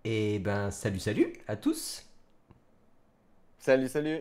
Et ben salut salut à tous. Salut, salut.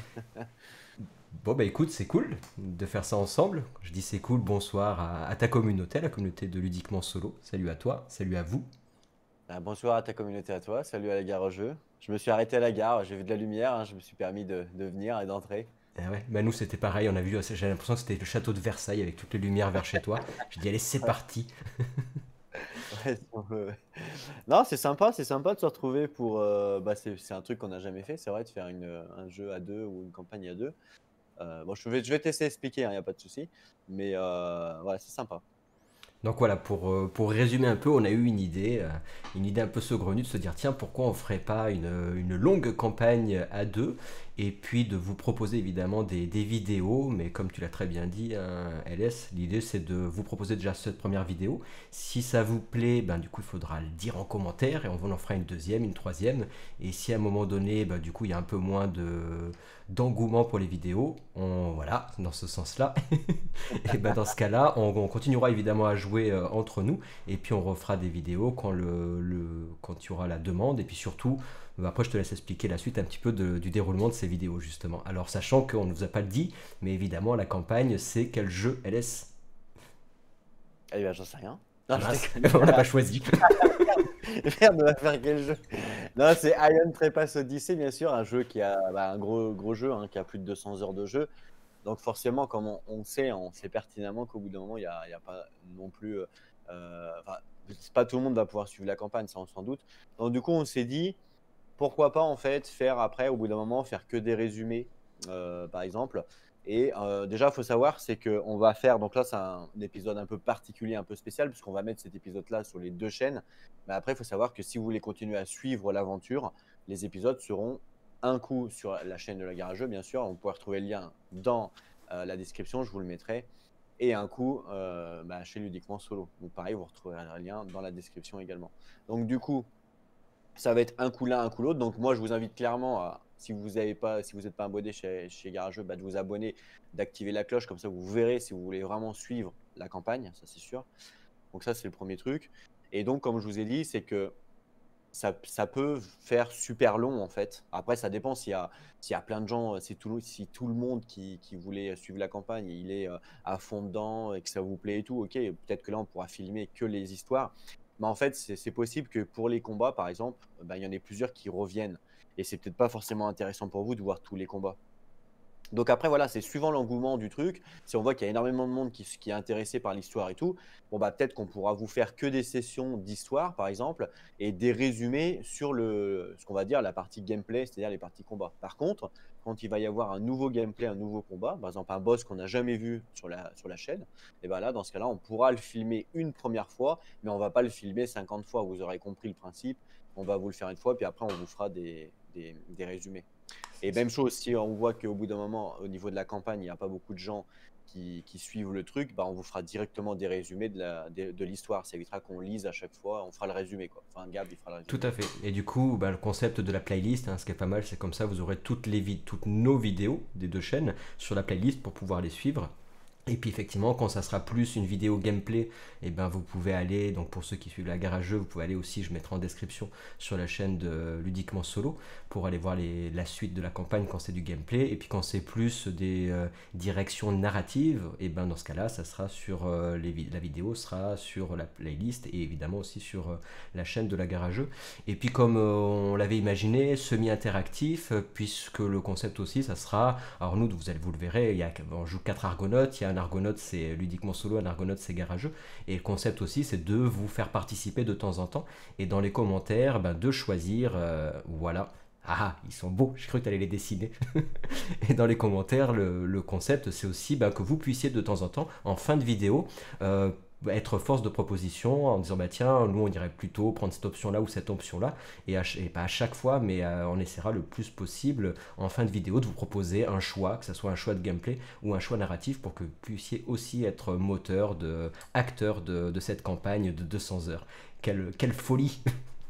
Bon bah écoute, c'est cool de faire ça ensemble. Je dis c'est cool, bonsoir à ta communauté, à la communauté de Ludiquement Solo. Salut à toi, salut à vous. Bonsoir à ta communauté, à toi. Salut à la gare au jeu. Je me suis arrêté à la gare, j'ai vu de la lumière, je me suis permis de venir et d'entrer. Ah ouais, bah nous c'était pareil, on a vu, j'ai l'impression que c'était le château de Versailles avec toutes les lumières vers chez toi. J'ai dit allez c'est Ouais, parti. ouais, si on veut, ouais. Non, c'est sympa de se retrouver pour. C'est un truc qu'on n'a jamais fait, c'est vrai, de faire un jeu à deux ou une campagne à deux. Bon, je vais tester expliquer, il n'y a pas de souci. Mais voilà, c'est sympa. Donc voilà, pour résumer un peu, on a eu une idée un peu saugrenue de se dire tiens, pourquoi on ferait pas une longue campagne à deux et puis de vous proposer évidemment des vidéos, mais comme tu l'as très bien dit, hein, LS, l'idée c'est de vous proposer déjà cette première vidéo. Si ça vous plaît, ben, du coup il faudra le dire en commentaire et on en fera une deuxième, une troisième. Et si à un moment donné, ben, du coup il y a un peu moins d'engouement pour les vidéos, voilà, dans ce sens-là, et ben dans ce cas-là, on continuera évidemment à jouer entre nous, et puis on refera des vidéos quand il y aura la demande, et puis surtout, après je te laisse expliquer la suite un petit peu du déroulement de ces vidéos justement. Alors sachant qu'on ne vous a pas dit, mais évidemment la campagne c'est quel jeu LS. Eh ben, j'en sais rien. Ah Non, je mince, déconne. on l'a pas choisi. Merde, on va faire quel jeu? Non, c'est Iron Trepas Odyssey, bien sûr, un jeu qui a un gros jeu, hein, qui a plus de 200 heures de jeu. Donc forcément, comme on sait pertinemment qu'au bout d'un moment, il y a pas non plus, enfin, c'est pas tout le monde va pouvoir suivre la campagne, ça on s'en doute. Donc du coup, on s'est dit, pourquoi pas en fait faire après, au bout d'un moment, faire que des résumés, par exemple. Et déjà, il faut savoir, c'est qu'on va faire, donc là, c'est un épisode un peu particulier, un peu spécial, puisqu'on va mettre cet épisode-là sur les deux chaînes. Mais après, il faut savoir que si vous voulez continuer à suivre l'aventure, les épisodes seront un coup sur la chaîne de la Garageux, bien sûr. On pourra retrouver le lien dans la description, je vous le mettrai. Et un coup chez Ludiquement Solo. Donc pareil, vous retrouverez un lien dans la description également. Donc du coup, ça va être un coup l'un, un coup l'autre. Donc moi, je vous invite clairement à, si vous n'êtes pas abonné chez Garageux, de vous abonner, d'activer la cloche, comme ça vous verrez si vous voulez vraiment suivre la campagne, ça c'est sûr. Donc ça, c'est le premier truc. Et donc, comme je vous ai dit, c'est que ça peut faire super long en fait. Après, ça dépend s'il y a plein de gens, si tout le monde qui voulait suivre la campagne, il est à fond dedans et que ça vous plaît et tout, ok, peut-être que là, on pourra filmer que les histoires. Mais en fait, c'est possible que pour les combats, par exemple, il y en ait plusieurs qui reviennent. Et c'est peut-être pas forcément intéressant pour vous de voir tous les combats. Donc après, voilà, c'est suivant l'engouement du truc. Si on voit qu'il y a énormément de monde qui est intéressé par l'histoire et tout, bon bah peut-être qu'on pourra vous faire que des sessions d'histoire, par exemple, et des résumés sur ce qu'on va dire la partie gameplay, c'est-à-dire les parties combat. Par contre, quand il va y avoir un nouveau gameplay, un nouveau combat, par exemple un boss qu'on n'a jamais vu sur la chaîne, et ben là, dans ce cas-là, on pourra le filmer une première fois, mais on ne va pas le filmer 50 fois. Vous aurez compris le principe. On va vous le faire une fois, puis après, on vous fera des résumés. Et même chose, si on voit qu'au bout d'un moment, au niveau de la campagne, il n'y a pas beaucoup de gens qui suivent le truc, bah, on vous fera directement des résumés de l'histoire. Ça évitera qu'on lise à chaque fois, on fera le résumé, quoi. Enfin, Gab, il fera le Tout résumé. à fait. Et du coup, bah, le concept de la playlist, hein, ce qui est pas mal, c'est comme ça, vous aurez toutes nos vidéos des deux chaînes sur la playlist pour pouvoir les suivre. Et puis effectivement, quand ça sera plus une vidéo gameplay, et ben vous pouvez aller, donc pour ceux qui suivent la garageux, vous pouvez aller aussi, je mettrai en description sur la chaîne de Ludiquement Solo pour aller voir la suite de la campagne quand c'est du gameplay. Et puis quand c'est plus des directions narratives, et ben dans ce cas-là, ça sera sur la vidéo sera sur la playlist et évidemment aussi sur la chaîne de la garageux. Et puis comme on l'avait imaginé, semi-interactif, puisque le concept aussi, ça sera, alors nous, vous le verrez, on joue 4 argonautes, il y a un argonaute c'est ludiquement solo, un argonaute c'est garageux, et le concept aussi c'est de vous faire participer de temps en temps, et dans les commentaires, ben, de choisir, voilà, ah, ils sont beaux, j'ai cru que tu allais les dessiner. Et dans les commentaires, le concept, c'est aussi bah, que vous puissiez de temps en temps, en fin de vidéo, être force de proposition en disant bah tiens nous on irait plutôt prendre cette option là ou cette option là et pas à chaque fois mais on essaiera le plus possible en fin de vidéo de vous proposer un choix, que ce soit un choix de gameplay ou un choix narratif pour que vous puissiez aussi être moteur acteur de cette campagne de 200 heures. Quelle folie.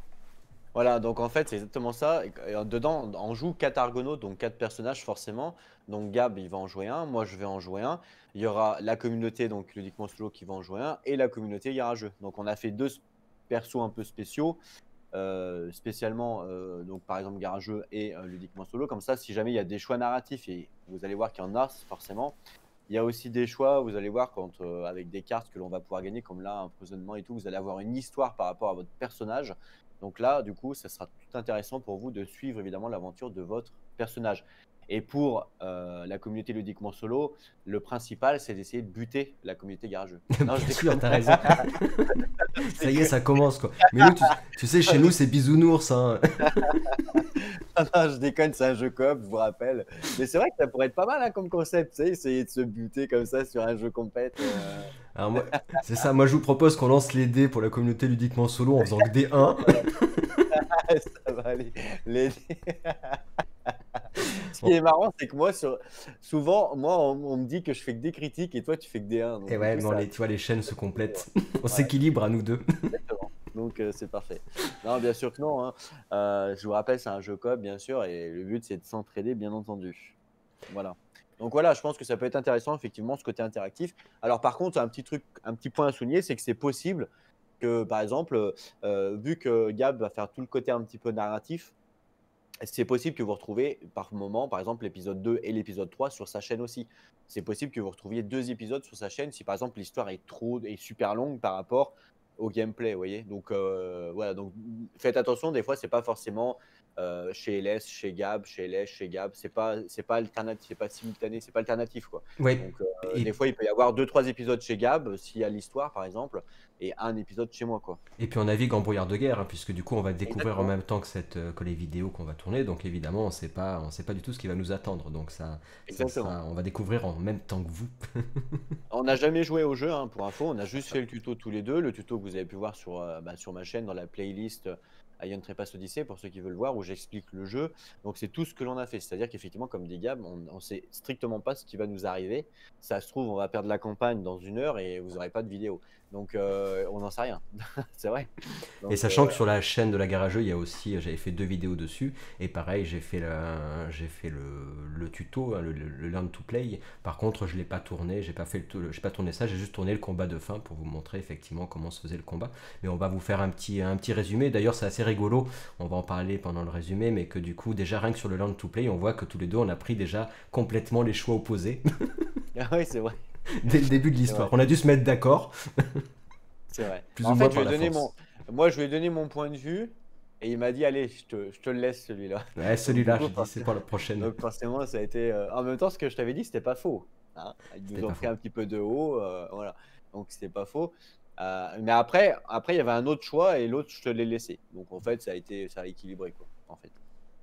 Voilà, donc en fait, c'est exactement ça. Et dedans, on joue 4 argonautes, donc 4 personnages forcément. Donc Gab, il va en jouer un, moi je vais en jouer un. Il y aura la communauté, donc Ludiquement Solo, qui va en jouer un, et la communauté Garageux. Donc on a fait deux persos un peu spéciaux. spécialement, donc par exemple Garageux et Ludiquement Solo. Comme ça, si jamais il y a des choix narratifs, et vous allez voir qu'il y en a forcément, il y a aussi des choix, vous allez voir, quand avec des cartes que l'on va pouvoir gagner, comme là, Emprisonnement et tout, vous allez avoir une histoire par rapport à votre personnage. Donc là, du coup, ça sera tout intéressant pour vous de suivre évidemment l'aventure de votre personnage. Et pour la communauté Ludiquement Solo, le principal, c'est d'essayer de buter la communauté Garageux. Non, je Bien sûr, déconne. t'as raison. Je Ça y est, déconne. ça commence quoi. Mais nous, tu sais, chez nous, c'est bisounours, hein. Non, je déconne, c'est un jeu coop, je vous rappelle. Mais c'est vrai que ça pourrait être pas mal, hein, comme concept, tu sais, essayer de se buter comme ça sur un jeu compète. Alors moi, c'est ça, moi je vous propose qu'on lance les dés pour la communauté ludiquement solo en faisant que des Non, 1. ça va, ça va aller. Les- Ce qui est marrant, c'est que moi, souvent, moi, on me dit que je fais que des critiques et toi, tu fais que des 1. Donc, Et du ouais, coup, mais ça. tu vois, les chaînes se complètent. On Voilà, s'équilibre à nous deux. exactement. Donc, c'est parfait. Non, bien sûr que non, hein. Je vous rappelle, c'est un jeu coop, bien sûr, et le but, c'est de s'entraider, bien entendu. Voilà. Donc voilà, je pense que ça peut être intéressant, effectivement, ce côté interactif. Alors, par contre, un petit truc, un petit point à souligner, c'est que c'est possible que, par exemple, vu que Gab va faire tout le côté un petit peu narratif, c'est possible que vous retrouviez par moment, par exemple, l'épisode 2 et l'épisode 3 sur sa chaîne aussi. C'est possible que vous retrouviez 2 épisodes sur sa chaîne si, par exemple, l'histoire est super longue par rapport au gameplay, vous voyez. Donc, voilà, donc faites attention, des fois, c'est pas forcément chez LS, chez Gab, chez LS, chez Gab. C'est pas alternatif, c'est pas simultané, c'est pas alternatif, quoi. Ouais, Donc, des et, fois, il peut y avoir 2, 3 épisodes chez Gab, s'il y a l'histoire, par exemple, et un épisode chez moi, quoi. et puis on navigue en brouillard de guerre, hein, puisque du coup on va découvrir en Exactement. même temps que les vidéos qu'on va tourner, donc évidemment on sait pas du tout ce qui va nous attendre, donc ça Exactement. sera, on va découvrir en même temps que vous. On n'a jamais joué au jeu, hein, pour info, on a juste fait le tuto tous les deux. Le tuto que vous avez pu voir sur ma chaîne dans la playlist Ion Trépasse Odyssey, pour ceux qui veulent voir, où j'explique le jeu. Donc c'est tout ce que l'on a fait. C'est-à-dire qu'effectivement, comme dit Gab, on ne sait strictement pas ce qui va nous arriver. Ça se trouve, on va perdre la campagne dans 1 heure et vous n'aurez pas de vidéo. Donc on n'en sait rien. C'est vrai. Et Donc sachant que sur la chaîne de la Garageux, il y a aussi, j'avais fait 2 vidéos dessus, et pareil, j'ai fait le tuto, hein, le learn to play. Par contre, je l'ai pas tourné, j'ai pas tourné ça, j'ai juste tourné le combat de fin pour vous montrer effectivement comment se faisait le combat. Mais on va vous faire un petit résumé. D'ailleurs, c'est assez rigolo. On va en parler pendant le résumé, mais que du coup, déjà rien que sur le learn to play, on voit que tous les deux, on a pris déjà complètement les choix opposés ah oui, c'est vrai. dès le début de C'est l'histoire. vrai. On a dû se mettre d'accord, C'est vrai. plus En ou moins fait, je par lui ai la donné force. moi, je lui ai donné mon point de vue et il m'a dit, allez, je te le laisse celui-là. Ouais, Donc du celui-là, coup, je dis, c'est pour la prochaine. donc forcément, ça a été. En même temps, ce que je t'avais dit, c'était pas faux, hein. Ils C'était nous ont pas pris faux. un petit peu de haut, voilà. Donc c'était pas faux. Mais après, il y avait un autre choix et l'autre, je te l'ai laissé. Donc en fait, ça a équilibré, quoi, en fait.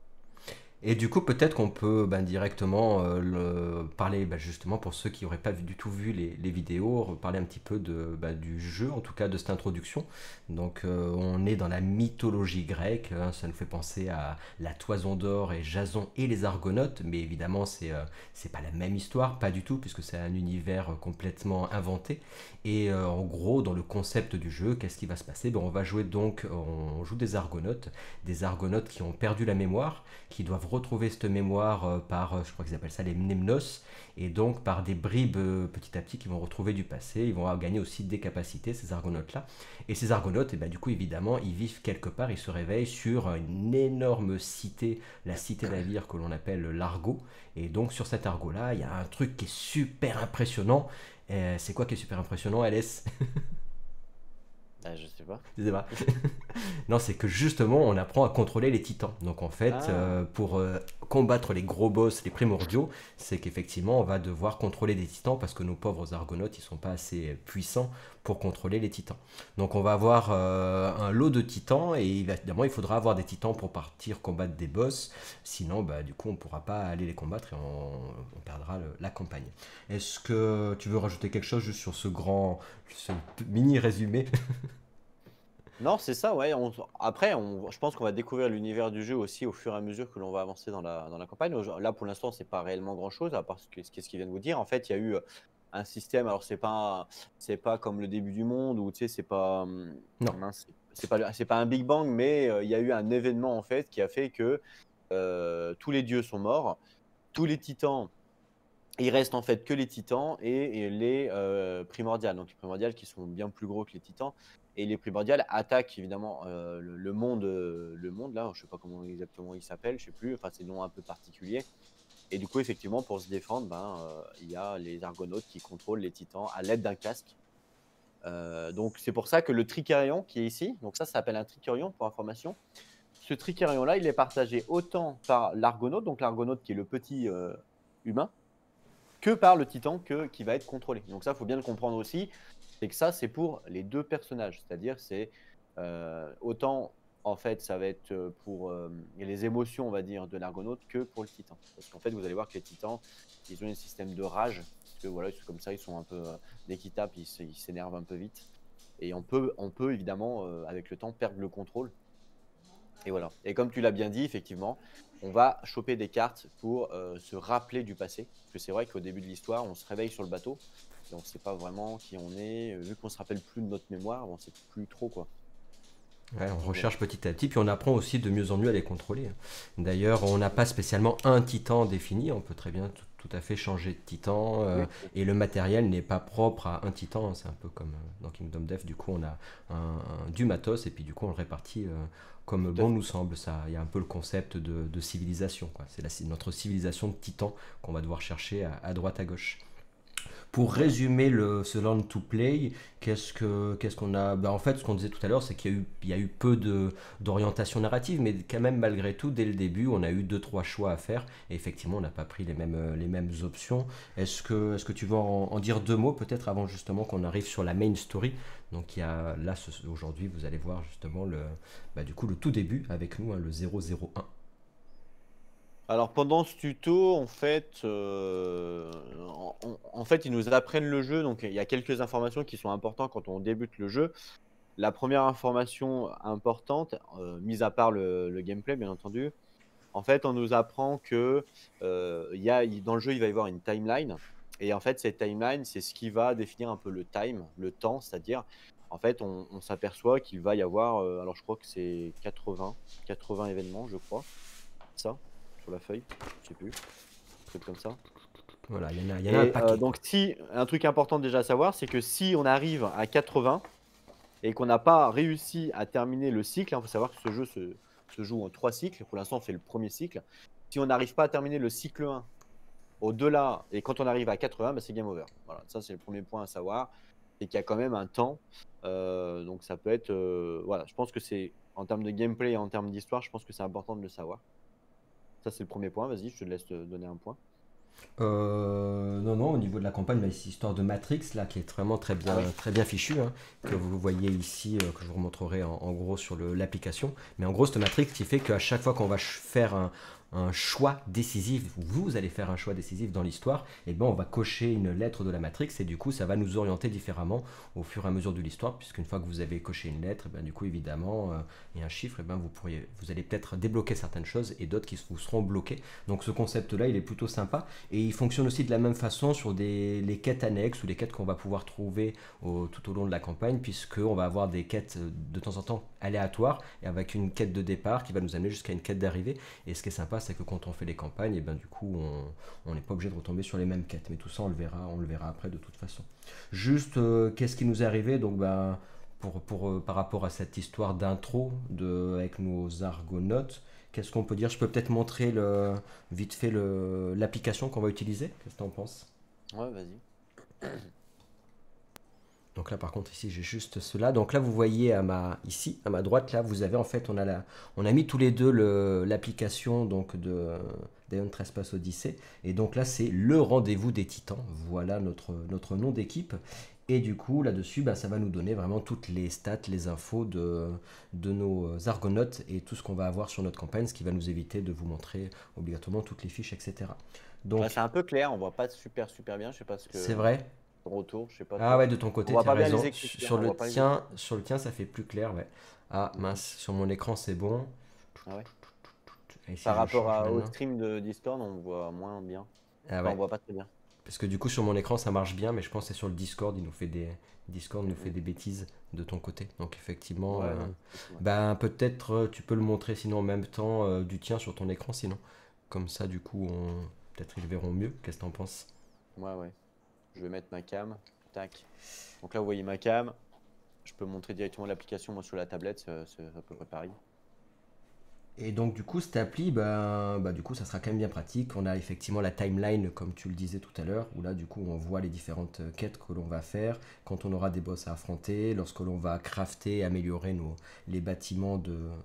Et du coup, peut-être qu'on peut directement parler justement pour ceux qui n'auraient pas du tout vu les vidéos, parler un petit peu du jeu, en tout cas de cette introduction. Donc, on est dans la mythologie grecque, hein, ça nous fait penser à la Toison d'Or et Jason et les Argonautes, mais évidemment, c'est pas la même histoire, pas du tout, puisque c'est un univers complètement inventé. Et en gros, dans le concept du jeu, qu'est-ce qui va se passer? On va jouer donc, on joue des Argonautes qui ont perdu la mémoire, qui doivent retrouver cette mémoire par, je crois qu'ils appellent ça les mnemnos, et donc par des bribes petit à petit qui vont retrouver du passé, ils vont gagner aussi des capacités, ces argonautes-là. Et ces argonautes, du coup, évidemment, ils vivent quelque part, ils se réveillent sur une énorme cité, la cité d'Avir que l'on appelle l'Argot. Et donc sur cet Argot-là, il y a un truc qui est super impressionnant. C'est quoi qui est super impressionnant, Alès? Je sais pas. Je sais pas. Non, c'est que justement, on apprend à contrôler les titans. Donc en fait, Ah, pour combattre les gros boss, les primordiaux, c'est qu'effectivement, on va devoir contrôler des titans parce que nos pauvres argonautes, ils sont pas assez puissants pour contrôler les titans. Donc on va avoir un lot de titans et évidemment, il faudra avoir des titans pour partir combattre des boss. Sinon, du coup, on pourra pas aller les combattre et on perdra la campagne. Est-ce que tu veux rajouter quelque chose juste sur ce mini résumé? non, c'est ça, ouais. Après, je pense qu'on va découvrir l'univers du jeu aussi au fur et à mesure que l'on va avancer dans la campagne. Là, pour l'instant, c'est pas réellement grand-chose, à part ce qu'il vient de vous dire. En fait, il y a eu un système. Alors, c'est pas comme le début du monde où tu sais, c'est pas, Non. mince, c'est pas un Big Bang, mais il y a eu un événement en fait qui a fait que tous les dieux sont morts, tous les titans Il reste en fait que les titans et les primordiales. Donc les primordiales qui sont bien plus gros que les titans. Et les primordiales attaquent évidemment le monde là, je sais pas comment exactement il s'appelle, je sais plus, enfin c'est un nom un peu particulier. Et du coup, effectivement, pour se défendre, il y a les argonautes qui contrôlent les titans à l'aide d'un casque. Donc c'est pour ça que le Tricarion qui est ici, donc ça s'appelle un Tricarion pour information. Ce Tricarion là, il est partagé autant par l'argonaute, donc l'argonaute qui est le petit humain, que par le titan qui va être contrôlé. Donc ça, il faut bien le comprendre aussi, c'est que ça, c'est pour les deux personnages. C'est-à-dire, c'est autant, en fait, ça va être pour les émotions, on va dire, de l'argonaute que pour le titan. Parce qu'en fait, vous allez voir que les titans, ils ont un système de rage. Parce que voilà, comme ça, ils sont un peu, dès qu'ils tapent, ils s'énervent un peu vite. Et on peut évidemment, avec le temps, perdre le contrôle. Et voilà. Et comme tu l'as bien dit, effectivement, on va choper des cartes pour se rappeler du passé. Parce que c'est vrai qu'au début de l'histoire, on se réveille sur le bateau et on ne sait pas vraiment qui on est. Vu qu'on ne se rappelle plus de notre mémoire, on ne sait plus trop quoi. Ouais, on Donc, voilà. recherche petit à petit, puis on apprend aussi de mieux en mieux à les contrôler. D'ailleurs, on n'a pas spécialement un titan défini, on peut très bien tout à fait changer de titan, Oui. et le matériel n'est pas propre à un titan, c'est un peu comme dans Kingdom Death, du coup on a du matos, et puis du coup on le répartit comme Tout à bon fait. nous semble, ça, il y a un peu le concept de civilisation, quoi. C'est notre civilisation de titan qu'on va devoir chercher à droite à gauche. Pour Voilà. résumer ce Learn to Play, qu'est-ce qu'on a, en fait, ce qu'on disait tout à l'heure, c'est qu'il y a eu peu d'orientation narrative, mais quand même, malgré tout, dès le début, on a eu deux, trois choix à faire. Et effectivement, on n'a pas pris les mêmes options. Est-ce que tu veux en dire deux mots, peut-être, avant justement qu'on arrive sur la main story? Donc, il y a, là, aujourd'hui, vous allez voir justement du coup, le tout début avec nous, hein, le 001. Alors pendant ce tuto, en fait, ils nous apprennent le jeu. Donc il y a quelques informations qui sont importantes quand on débute le jeu. La première information importante, mis à part le gameplay, bien entendu, en fait, on nous apprend que dans le jeu, il va y avoir une timeline. Et en fait, cette timeline, c'est ce qui va définir un peu le temps, c'est-à-dire, en fait, on s'aperçoit qu'il va y avoir, alors je crois que c'est 80 événements, je crois, ça, sur la feuille, je sais plus, un truc comme ça. Voilà, il y en a un Et paquet, quoi. donc, un truc important déjà à savoir, c'est que si on arrive à 80 et qu'on n'a pas réussi à terminer le cycle, il faut savoir que ce jeu se joue en 3 cycles. Pour l'instant, on fait le premier cycle. Si on n'arrive pas à terminer le cycle 1 au-delà, et quand on arrive à 80, c'est game over. Voilà, ça c'est le premier point à savoir, c'est qu'il y a quand même un temps. Donc ça peut être, voilà, je pense que c'est en termes de gameplay et en termes d'histoire, je pense que c'est important de le savoir. Ça c'est le premier point. Vas-y, je te laisse te donner un point. Non, non, au niveau de la campagne, cette histoire de Matrix, là, qui est vraiment Ah oui. très bien fichue, hein, que vous voyez ici, que je vous remontrerai en gros sur l'application. Mais en gros, cette Matrix qui fait qu'à chaque fois qu'on va faire un choix décisif, ou vous allez faire un choix décisif dans l'histoire, et ben on va cocher une lettre de la Matrix, et du coup, ça va nous orienter différemment au fur et à mesure de l'histoire, puisqu'une fois que vous avez coché une lettre, du coup, évidemment, et un chiffre, vous allez peut-être débloquer certaines choses, et d'autres qui vous seront bloquées. Donc ce concept-là, il est plutôt sympa. Et il fonctionne aussi de la même façon sur les quêtes annexes ou les quêtes qu'on va pouvoir trouver tout au long de la campagne, puisqu'on va avoir des quêtes de temps en temps aléatoires, et avec une quête de départ qui va nous amener jusqu'à une quête d'arrivée. Et ce qui est sympa, c'est que quand on fait les campagnes, et du coup, on n'est pas obligé de retomber sur les mêmes quêtes. Mais tout ça, on le verra après de toute façon. Juste, qu'est-ce qui nous est arrivé? Donc, par rapport à cette histoire d'intro avec nos argonautes, qu'est-ce qu'on peut dire? Je peux peut-être montrer vite fait l'application qu'on va utiliser. Qu'est-ce que tu en penses? Ouais, vas-y. Donc là, par contre, ici, j'ai juste cela. Donc là, vous voyez ici, à ma droite, là, vous avez en fait, on a mis tous les deux l'application donc d'Aeon Trespass Odyssey. Et donc là, c'est le rendez-vous des Titans. Voilà notre nom d'équipe. Et du coup, là-dessus, ça va nous donner vraiment toutes les stats, les infos de nos argonautes et tout ce qu'on va avoir sur notre campagne, ce qui va nous éviter de vous montrer obligatoirement toutes les fiches, etc. Ouais, Donc, c'est un peu clair, on voit pas super bien. Je sais pas ce c'est que vrai. ton retour, je sais pas Ah toi. ouais, de ton On côté, voit tu as pas bien les raison. écritures, on voit pas les écritures. Sur le tien, ça fait plus clair, ouais. Ah Mhm. mince, sur mon écran, c'est bon. Ah ouais. Et si Par je rapport change au maintenant? stream de Discord, on voit moins bien. Ah Enfin, on ouais. voit pas très bien. Parce que du coup, sur mon écran, ça marche bien, mais je pense que c'est sur le Discord, Discord nous fait Mhm. des bêtises de ton côté. Donc effectivement, Ouais, non, c'est possible, ouais. peut-être tu peux le montrer sinon en même temps du tien sur ton écran, sinon. Comme ça, du coup, peut-être ils verront mieux. Qu'est-ce que t'en penses? Ouais, ouais. Je vais mettre ma cam. Tac. Donc là, vous voyez ma cam. Je peux montrer directement l'application moi sur la tablette, c'est à peu près pareil. Et donc du coup, cette appli, du coup, ça sera quand même bien pratique. On a effectivement la timeline, comme tu le disais tout à l'heure, où là, du coup, on voit les différentes quêtes que l'on va faire, quand on aura des boss à affronter, lorsque l'on va crafter, améliorer les bâtiments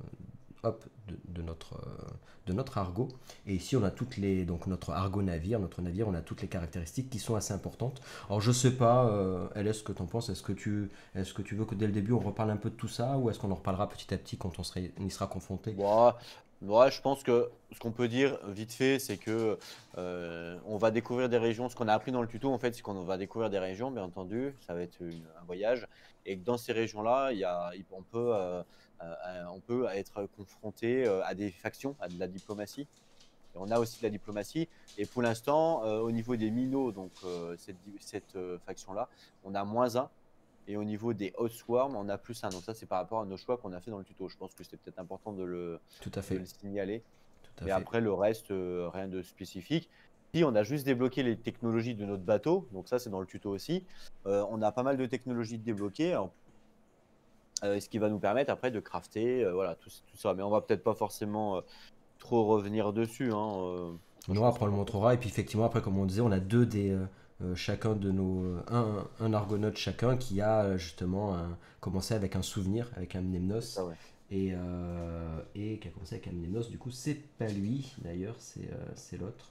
de notre Argo. Et ici, on a donc notre Argo navire, on a toutes les caractéristiques qui sont assez importantes. Alors, je sais pas, LS, ce que tu en penses. Est-ce que tu veux que dès le début, on reparle un peu de tout ça, ou est-ce qu'on en reparlera petit à petit quand on y sera confronté? Bon, ouais, je pense que ce qu'on peut dire vite fait, c'est que on va découvrir des régions. Ce qu'on a appris dans le tuto, en fait, c'est qu'on va découvrir des régions, bien entendu. Ça va être un voyage. Et que dans ces régions-là, on peut être confronté à des factions, à de la diplomatie. Et on a aussi de la diplomatie. Et pour l'instant, au niveau des minots, donc cette faction-là, on a -1. Et au niveau des Oathsworn, on a +1. Donc ça, c'est par rapport à nos choix qu'on a fait dans le tuto. Je pense que c'était peut-être important Tout à de fait, le signaler. tout à Mais fait. après, le reste, rien de spécifique. Puis, on a juste débloqué les technologies de notre bateau. Donc ça, c'est dans le tuto aussi. On a pas mal de technologies débloquées. Ce qui va nous permettre après de crafter, voilà, tout ça. Mais on va peut-être pas forcément trop revenir dessus, hein. Je Non, pense après qu'on on le va. montrera. Et puis effectivement, après, comme on disait, on a chacun de nos. Un Argonaute chacun qui a justement commencé avec un souvenir, avec un C'est Mnemnos. ça, ouais. Et qui a commencé avec un Mnemnos. Du coup, c'est pas lui d'ailleurs, c'est l'autre.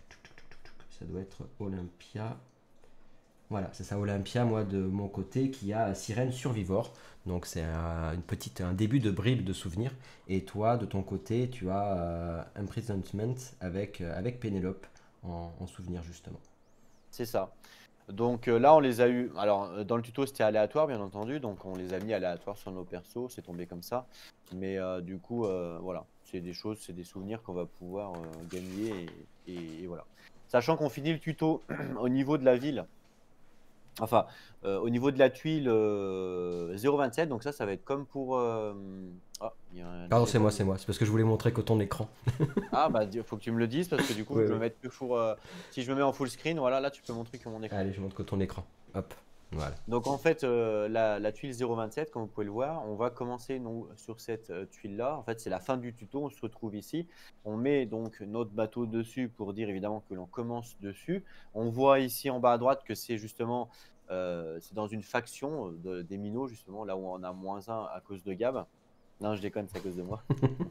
Ça doit être Olympia. Voilà, c'est ça, Olympia, moi de mon côté, qui a Sirène Survivor. Donc c'est un début de bribe de souvenirs. Et toi, de ton côté, tu as Imprisonment avec Pénélope en souvenir justement. C'est ça. Donc là, on les a eu. Alors, dans le tuto, c'était aléatoire, bien entendu. Donc, on les a mis aléatoires sur nos persos. C'est tombé comme ça. Mais du coup, voilà. C'est des choses, c'est des souvenirs qu'on va pouvoir gagner. Et voilà. Sachant qu'on finit le tuto au niveau de la ville. Enfin, au niveau de la tuile 0,27. Donc, ça va être comme pour. Ah, il y a un Pardon, DJ Bob. c'est moi. C'est parce que je voulais montrer que ton écran. Ah, bah, faut que tu me le dises parce que du coup, Oui, je me oui. mets toujours. Si je me mets en full screen, voilà, là, tu peux montrer que mon écran. Allez, je montre que ton écran. Hop, voilà. Donc en fait, la tuile 0,27, comme vous pouvez le voir, on va commencer sur cette tuile-là. En fait, c'est la fin du tuto, on se retrouve ici. On met donc notre bateau dessus pour dire évidemment que l'on commence dessus. On voit ici en bas à droite que c'est justement c'est dans une faction des minots, justement, là où on a -1 à cause de Gab. Non, je déconne, c'est à cause de moi.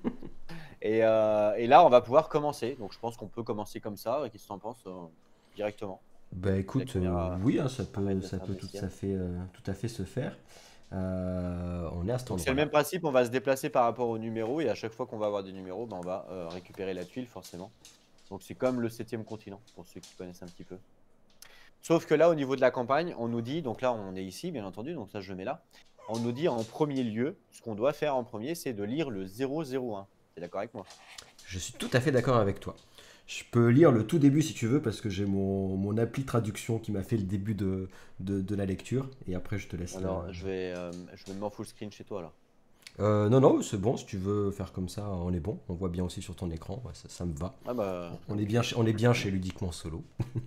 Et là, on va pouvoir commencer. Donc je pense qu'on peut commencer comme ça. Qu'est-ce que tu en penses directement? Bah La écoute, caméra oui, hein, permet de ça faire peut des scans. tout à fait se faire. On est à cet Donc c'est le endroit-là. même principe, on va se déplacer par rapport aux numéros et à chaque fois qu'on va avoir des numéros, ben, on va récupérer la tuile forcément. Donc c'est comme le 7e continent pour ceux qui connaissent un petit peu. Sauf que là au niveau de la campagne, on nous dit, donc là on est ici bien entendu, donc ça je le mets là. On nous dit en premier lieu, ce qu'on doit faire en premier, c'est de lire le 001. T'es d'accord avec moi? Je suis tout à fait d'accord avec toi. Je peux lire le tout début si tu veux, parce que j'ai mon appli traduction qui m'a fait le début de la lecture, et après je te laisse la... Alors je me mets en full screen chez toi là. Non, non, c'est bon, si tu veux faire comme ça, on est bon. On voit bien aussi sur ton écran, ouais, ça me va. Ah bah On on est bien chez Ludiquement Solo.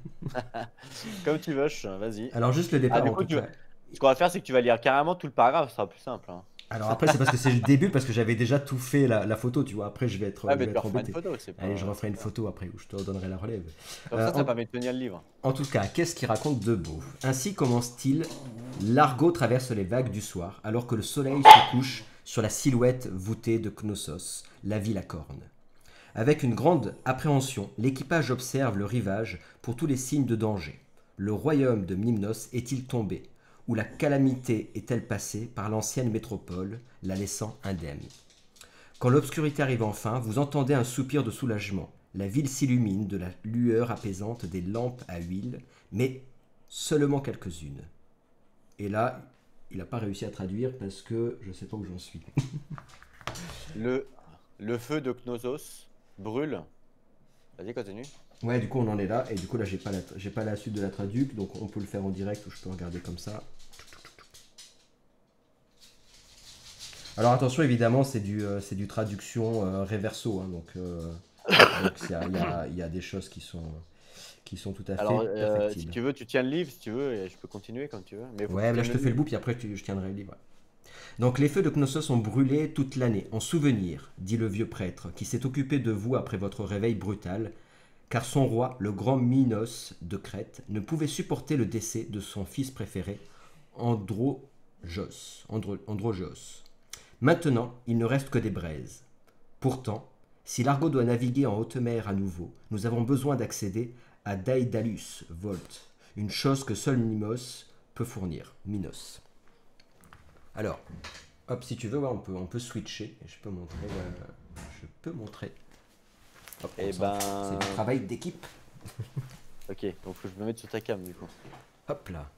comme tu veux, vas-y. Alors juste le Ah départ du en coup tout cas. ce qu'on va faire c'est que tu vas lire carrément tout le paragraphe, ce sera plus simple, hein. Alors après c'est parce que c'est le début, parce que j'avais déjà tout fait la photo, tu vois. Après Ah je mais vais tu leur être feras une embêté. photo, c'est Allez, je referai pas une grave. photo après où je te redonnerai la relève. Comme Euh, ça en, permet de tenir le livre. en tout cas, qu'est-ce qu'il raconte de beau? Ainsi commence-t-il. L'argot traverse les vagues du soir, alors que le soleil se couche sur la silhouette voûtée de Knossos, la ville à cornes. Avec une grande appréhension, l'équipage observe le rivage pour tous les signes de danger. Le royaume de Mnimnos est-il tombé? Ou la calamité est-elle passée par l'ancienne métropole, la laissant indemne? Quand l'obscurité arrive enfin, vous entendez un soupir de soulagement. La ville s'illumine de la lueur apaisante des lampes à huile, mais seulement quelques-unes. Et là, il n'a pas réussi à traduire parce que je ne sais pas où j'en suis. Le, le feu de Knossos brûle. Vas-y, continue. Ouais, du coup, on en est là. Et du coup, là, j'ai pas la suite de la traduc. Donc, on peut le faire en direct ou je peux regarder comme ça. Alors, attention, évidemment, c'est du traduction reverso. Hein, donc, il y a des choses qui sont tout à Alors, fait si perfectibles. tu veux, tu tiens le livre, si tu veux, et je peux continuer quand tu veux. Mais il faut que Ouais, tu là tiennes je le te fais le livre. bout, puis après je tiendrai le livre. Donc les feux de Knossos ont brûlé toute l'année, en souvenir, dit le vieux prêtre, qui s'est occupé de vous après votre réveil brutal, car son roi, le grand Minos de Crète, ne pouvait supporter le décès de son fils préféré, Androgéos. Maintenant, il ne reste que des braises. Pourtant, si l'Argo doit naviguer en haute mer à nouveau, nous avons besoin d'accéder à Daedalus Volt, une chose que seul Minos peut fournir. Minos. Alors, hop, si tu veux, ouais, on peut switcher. Et je peux montrer. Je peux montrer. Hop, Et c'est du ben, travail d'équipe. ok, donc faut que je me mette sur ta cam du coup. Hop là.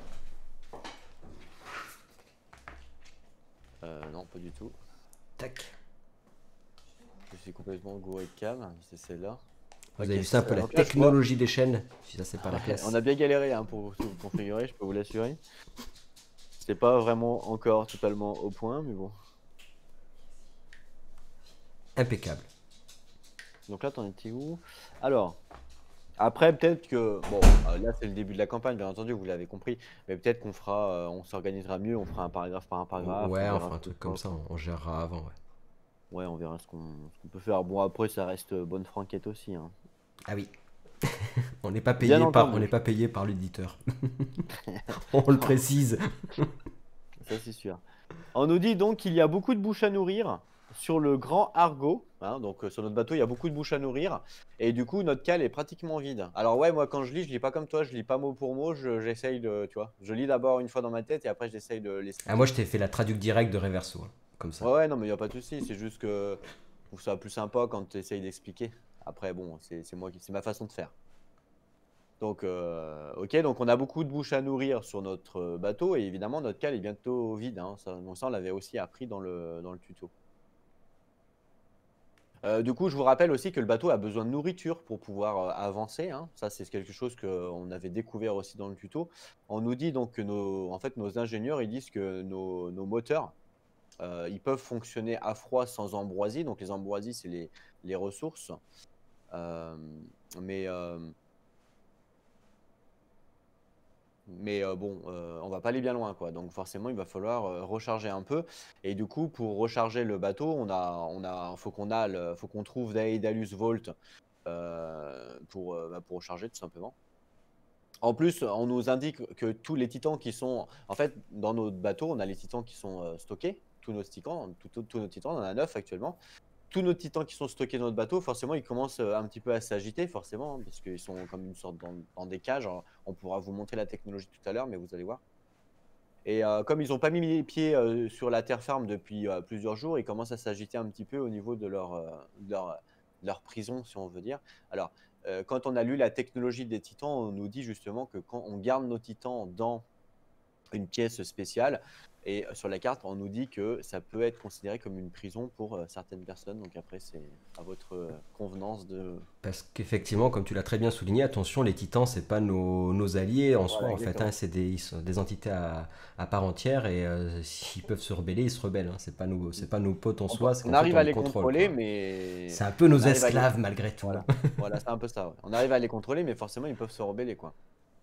Non, pas du tout. Tac. Je suis complètement gouré de cam, c'est celle-là. Vous Ok, avez vu c'est ça un peu ça. la Donc là, je vois. technologie des chaînes. Si ça, c'est pas la classe. On a bien galéré hein, pour tout configurer, je peux vous l'assurer. C'est pas vraiment encore totalement au point, mais bon. Impeccable. Donc là, t'en étais où? Alors, après, peut-être que. Bon, là, c'est le début de la campagne, bien entendu, vous l'avez compris. Mais peut-être qu'on fera. On s'organisera mieux, on fera un paragraphe par un paragraphe. On Ouais, verra enfin un ce qu'on truc comme ça, fera. on gérera avant. Ouais. Ouais, on verra ce qu'on peut faire. Bon, après, ça reste bonne franquette aussi. Hein. Ah oui. On n'est pas Bien payé par, on entendu, n'est pas payé par l'éditeur. On le précise. ça c'est sûr. On nous dit donc qu'il y a beaucoup de bouches à nourrir sur le grand Argo. Hein, donc sur notre bateau, il y a beaucoup de bouches à nourrir. Et du coup, notre cale est pratiquement vide. Alors ouais, moi quand je lis pas comme toi, je lis pas mot pour mot. J'essaye de, tu vois, je lis d'abord une fois dans ma tête et après j'essaye de Ah, moi, l'expliquer. je t'ai fait la traduc directe de Reverso. Hein, comme ça. Ouais, ouais, non, mais il n'y a pas de souci. C'est juste que je trouve ça plus sympa quand tu essayes d'expliquer. Après, bon, c'est ma façon de faire. Donc, ok, donc on a beaucoup de bouches à nourrir sur notre bateau et évidemment notre cale est bientôt vide. Hein. Ça, on l'avait aussi appris dans le tuto. Du coup, je vous rappelle aussi que le bateau a besoin de nourriture pour pouvoir avancer. Hein. Ça, c'est quelque chose qu'on avait découvert aussi dans le tuto. On nous dit donc que en fait, nos ingénieurs ils disent que nos moteurs ils peuvent fonctionner à froid sans ambroisie. Donc, les ambroisies, c'est les ressources. Euh, mais bon, on va pas aller bien loin, quoi. Donc forcément, il va falloir recharger un peu. Et du coup, pour recharger le bateau, faut qu'on trouve Daedalus Volt pour recharger tout simplement. En plus, on nous indique que tous les titans qui sont, en fait, dans notre bateau, on a les titans qui sont stockés. Tous nos titans, tous nos titans, on en a 9 actuellement. Tous nos titans qui sont stockés dans notre bateau, forcément, ils commencent un petit peu à s'agiter, forcément, hein, parce qu'ils sont comme une sorte dans des cages. Alors, on pourra vous montrer la technologie tout à l'heure, mais vous allez voir. Et comme ils n'ont pas mis les pieds sur la terre ferme depuis plusieurs jours, ils commencent à s'agiter un petit peu au niveau de leur prison, si on veut dire. Alors, quand on a lu la technologie des titans, on nous dit justement que quand on garde nos titans dans une pièce spéciale. Et sur la carte, on nous dit que ça peut être considéré comme une prison pour certaines personnes. Donc après, c'est à votre convenance de. Parce qu'effectivement, comme tu l'as très bien souligné, attention, les titans, c'est pas nos alliés en soi, Voilà, en fait. Hein, exactement. ils sont des entités à part entière et s'ils peuvent se rebeller, ils se rebellent. Hein. C'est pas nos potes en soi, c'est On qu'en fait, arrive on à les les contrôle, contrôler, quoi. mais C'est un peu nos on arrive à les. esclaves malgré tout. Voilà, voilà, c'est un peu ça. Ouais. On arrive à les contrôler, mais forcément, ils peuvent se rebeller, quoi.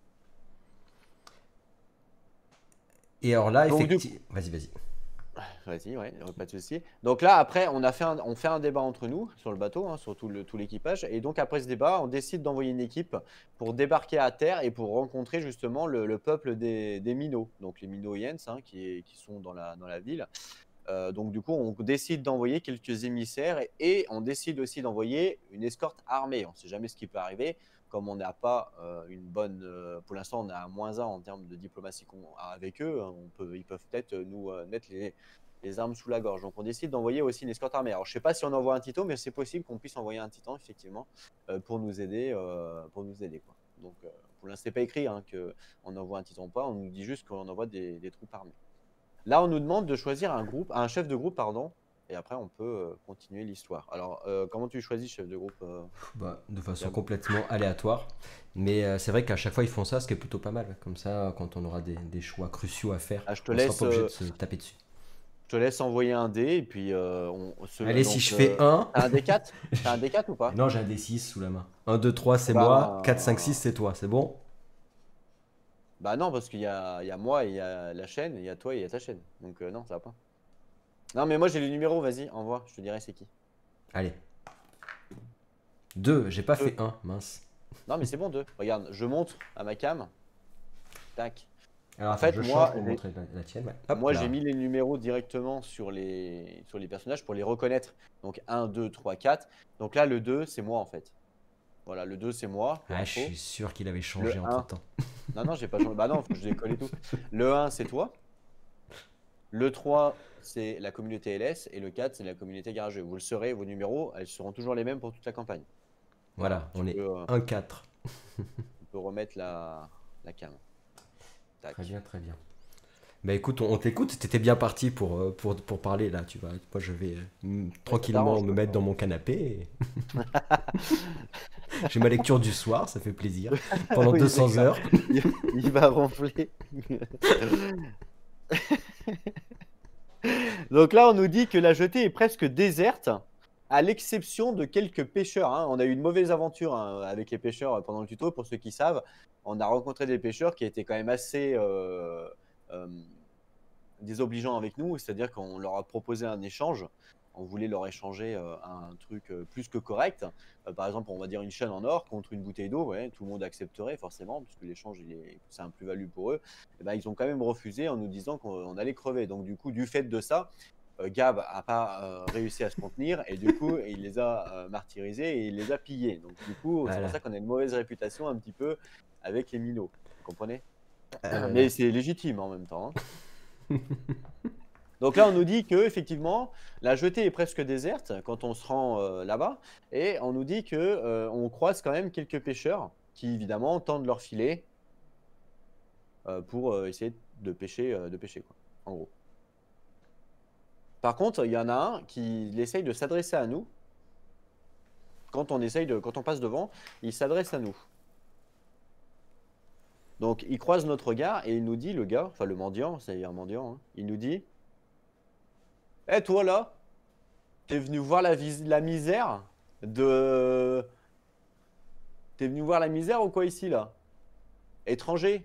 Et alors là, Donc du coup, effectivement. Vas-y, vas-y. vas-y, ouais, pas de souci. Donc là, après, on fait un débat entre nous sur le bateau, hein, sur tout l'équipage. Et donc après ce débat, on décide d'envoyer une équipe pour débarquer à terre et pour rencontrer justement le peuple des Minots, donc les Minoiens, hein, qui sont dans la ville. Donc du coup, on décide d'envoyer quelques émissaires et on décide aussi d'envoyer une escorte armée. On ne sait jamais ce qui peut arriver. Comme on n'a pas une bonne, pour l'instant, on a un -1 en termes de diplomatie avec eux. Hein, ils peuvent peut-être nous mettre les armes sous la gorge. Donc on décide d'envoyer aussi une escorte armée. Alors je ne sais pas si on envoie un titan, mais c'est possible qu'on puisse envoyer un titan effectivement pour nous aider, quoi. Donc pour l'instant, c'est pas écrit hein, qu'on envoie un titan ou pas. On nous dit juste qu'on envoie des troupes armées. Là, on nous demande de choisir un chef de groupe, pardon, et après on peut continuer l'histoire. Alors, comment tu choisis chef de groupe Bah, de façon Gab complètement aléatoire. Mais c'est vrai qu'à chaque fois, ils font ça, ce qui est plutôt pas mal. Comme ça, quand on aura des choix cruciaux à faire, Ah, on sera pas obligé de se taper dessus. je te laisse envoyer un dé et puis Allez, si je fais 1. t'as un D4? T'as un D4 ou pas? Non, j'ai un D6 sous la main. 1, 2, 3, Eh c'est moi. 4, 5, 6, ben, c'est toi. C'est bon? bah non, parce qu'il y a moi et il y a la chaîne, il y a toi et il y a ta chaîne. Donc non, ça va pas. Non, mais moi j'ai les numéros, vas-y, envoie, je te dirai c'est qui. Allez. 2, j'ai pas Deux. fait 1. Mince. Non, mais c'est bon, 2. Regarde, je montre à ma cam. Tac. Alors En attends, fait, je change moi, pour j'ai montrer la tienne. Ouais. Hop moi, j'ai là. mis les numéros directement sur les personnages pour les reconnaître. Donc 1, 2, 3, 4. Donc là, le 2, c'est moi en fait. Voilà, le 2, c'est moi, pour Ah, je info. suis sûr qu'il avait changé Le entre 1, temps. non, non, j'ai pas changé. Bah non, faut que je décolle et tout. Le 1, c'est toi. Le 3, c'est la communauté LS. Et le 4, c'est la communauté garageux. Vous le saurez, vos numéros, elles seront toujours les mêmes pour toute la campagne. Voilà, Voilà, on est 1-4. tu peux remettre la cam. Très Tac. bien, très bien. Bah écoute, on t'écoute. T'étais bien parti pour parler là, tu vois. Moi, je vais Ouais, ça tranquillement t'arrange, me toi, mettre ça. dans mon canapé. J'ai ma lecture du soir, ça fait plaisir. Pendant Oui, 200 d'accord. heures. Il va ronfler. Donc là, on nous dit que la jetée est presque déserte, à l'exception de quelques pêcheurs, hein. On a eu une mauvaise aventure hein, avec les pêcheurs pendant le tuto, pour ceux qui savent. On a rencontré des pêcheurs qui étaient quand même assez euh, désobligeants avec nous, c'est-à-dire qu'on leur a proposé un échange. On voulait leur échanger un truc plus que correct. Par exemple, on va dire une chaîne en or contre une bouteille d'eau. Ouais, tout le monde accepterait forcément, puisque l'échange, c'est un plus-value pour eux. Et ben, ils ont quand même refusé en nous disant qu'on allait crever. Donc, du coup, du fait de ça, Gab n'a pas réussi à se contenir et du coup, il les a martyrisés et il les a pillés. Donc, du coup, c'est pour Voilà. ça qu'on a une mauvaise réputation un petit peu avec les minots. Vous comprenez? Ah là là. Mais c'est légitime en même temps, hein. Donc là, on nous dit que effectivement, la jetée est presque déserte quand on se rend là-bas, et on nous dit que on croise quand même quelques pêcheurs qui évidemment tendent leur filet pour essayer de pêcher quoi, en gros. Par contre, il y en a un qui essaye de s'adresser à nous. Quand on passe devant, il s'adresse à nous. Donc, il croise notre regard et il nous dit, le gars, enfin le mendiant, c'est un mendiant, hein, il nous dit, hé toi là, t'es venu voir la misère de. T'es venu voir la misère ou quoi ici là? Étranger?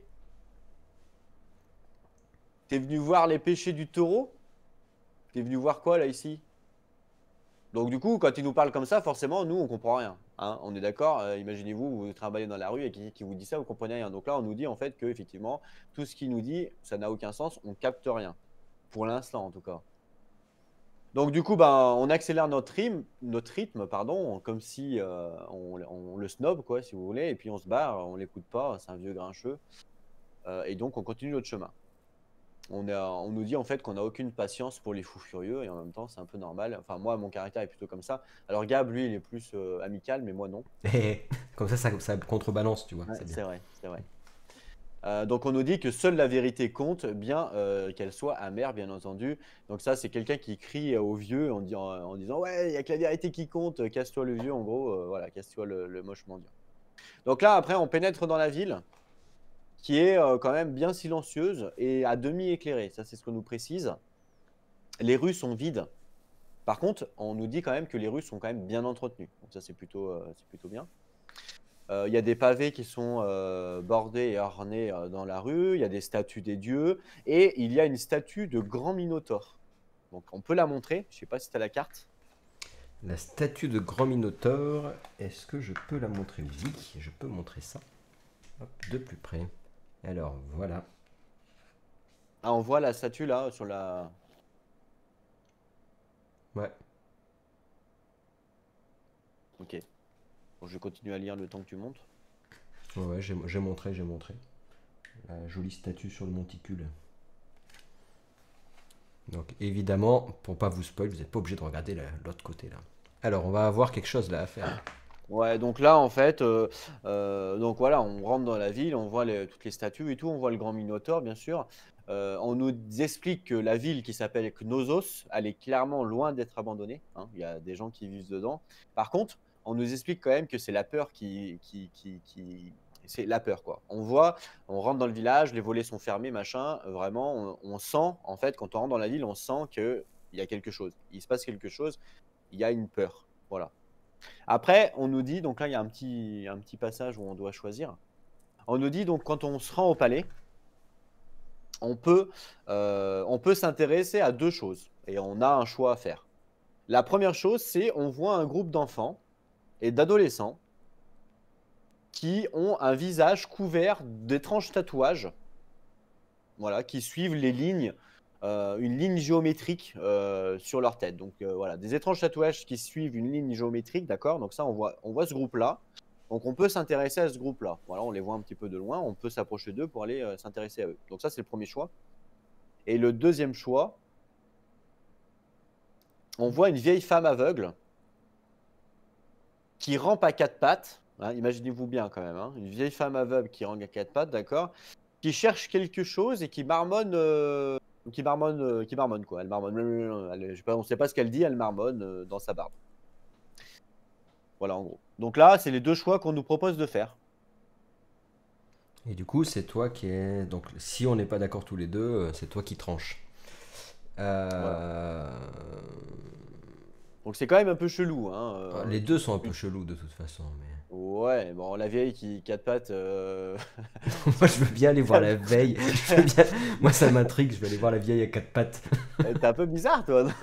T'es venu voir les péchés du taureau? T'es venu voir quoi là ici? Donc du coup, quand il nous parle comme ça, forcément, nous, on comprend rien, hein. On est d'accord? Imaginez-vous, vous trimballez dans la rue et qui vous dit ça, vous comprenez rien. Donc là, on nous dit en fait que effectivement, tout ce qu'il nous dit, ça n'a aucun sens, on capte rien. Pour l'instant, en tout cas. Donc du coup, ben, on accélère notre rythme, pardon, comme si on le snob, quoi, si vous voulez, et puis on se barre, on l'écoute pas, c'est un vieux grincheux. Et donc on continue notre chemin. On nous dit en fait qu'on n'a aucune patience pour les fous furieux, et en même temps c'est un peu normal. Enfin moi, mon caractère est plutôt comme ça. Alors Gab, lui, il est plus amical, mais moi non. Et comme ça contrebalance, tu vois. Ouais, C'est bien. c'est vrai, c'est vrai. Donc on nous dit que seule la vérité compte, bien qu'elle soit amère, bien entendu. Donc ça, c'est quelqu'un qui crie aux vieux en disant ouais, il n'y a que la vérité qui compte, casse-toi le vieux, en gros, voilà, casse-toi le moche mendiant. Donc là, après, on pénètre dans la ville, qui est quand même bien silencieuse et à demi éclairée. Ça, c'est ce qu'on nous précise. Les rues sont vides. Par contre, on nous dit quand même que les rues sont quand même bien entretenues. Donc ça, c'est plutôt bien. Il y a des pavés qui sont bordés et ornés dans la rue. Il y a des statues des dieux. Et il y a une statue de grand Minotaure. Donc on peut la montrer. Je ne sais pas si tu as la carte. La statue de Grand Minotaure, est-ce que je peux la montrer? Oui, je peux montrer ça. Hop, de plus près. Alors, voilà. Ah, on voit la statue là sur la. Ouais. Ok. Bon, je vais continuer à lire le temps que tu montes. Ouais, ouais, j'ai montré, j'ai montré. La jolie statue sur le monticule. Donc, évidemment, pour pas vous spoil, vous n'êtes pas obligé de regarder l'autre côté là. Alors, on va avoir quelque chose là à faire. Ouais, donc là, en fait, donc voilà, on rentre dans la ville, on voit toutes les statues et tout, on voit le grand Minotaure, bien sûr. On nous explique que la ville qui s'appelle Knossos, elle est clairement loin d'être abandonnée, hein. Il y a des gens qui vivent dedans. Par contre, on nous explique quand même que c'est la peur qui c'est la peur, quoi. On voit, on rentre dans le village, les volets sont fermés, machin. Vraiment, on sent, en fait, quand on rentre dans la ville, on sent qu'il y a quelque chose. Il se passe quelque chose, il y a une peur. Voilà. Après, on nous dit, donc là, il y a un petit passage où on doit choisir. On nous dit, donc, quand on se rend au palais, on peut s'intéresser à deux choses et on a un choix à faire. La première chose, c'est on voit un groupe d'enfants et d'adolescents qui ont un visage couvert d'étranges tatouages, voilà, qui suivent les lignes, une ligne géométrique sur leur tête. Donc voilà, des étranges tatouages qui suivent une ligne géométrique, d'accord. Donc ça, on voit ce groupe-là. Donc on peut s'intéresser à ce groupe-là. Voilà, on les voit un petit peu de loin, on peut s'approcher d'eux pour aller s'intéresser à eux. Donc ça, c'est le premier choix. Et le deuxième choix, on voit une vieille femme aveugle qui rampe à quatre pattes. Hein, imaginez-vous bien quand même, hein, une vieille femme aveugle qui rampe à quatre pattes, d'accord, qui cherche quelque chose et qui marmonne, quoi. Elle marmonne. On ne sait pas ce qu'elle dit, elle marmonne dans sa barbe. Voilà, en gros. Donc là, c'est les deux choix qu'on nous propose de faire. Et du coup, c'est toi qui est. Donc, si on n'est pas d'accord tous les deux, c'est toi qui tranches. Voilà. Euh, Donc c'est quand même un peu chelou. Hein, Les deux sont un peu chelous de toute façon. Mais... Ouais, bon, la vieille qui quatre pattes. Moi, je veux bien aller voir la vieille. Moi, ça m'intrigue. Je vais aller voir la vieille à quatre pattes. T'es un peu bizarre, toi, non?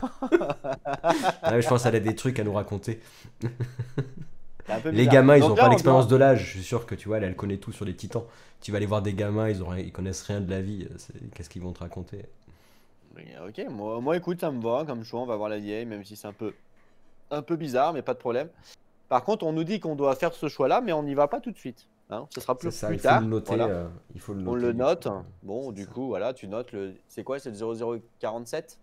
Ah, je pense qu'elle a des trucs à nous raconter. T'es un peu Les bizarre. gamins, ils Donc n'ont là, pas on l'expérience doit- de l'âge. Je suis sûr que tu vois, elle connaît tout sur les titans. Tu vas aller voir des gamins, ils connaissent rien de la vie. Qu'est-ce qu'ils vont te raconter? Ok, moi, écoute, ça me va comme choix. On va voir la vieille, même si c'est un peu bizarre, mais pas de problème. Par contre, on nous dit qu'on doit faire ce choix-là, mais on n'y va pas tout de suite. Hein. Ce sera C'est ça, plus il faut le tard. noter. Voilà. Il faut le On noter le du coup. note. Bon, C'est du ça. coup, voilà, tu notes le. C'est quoi? C'est le 0047?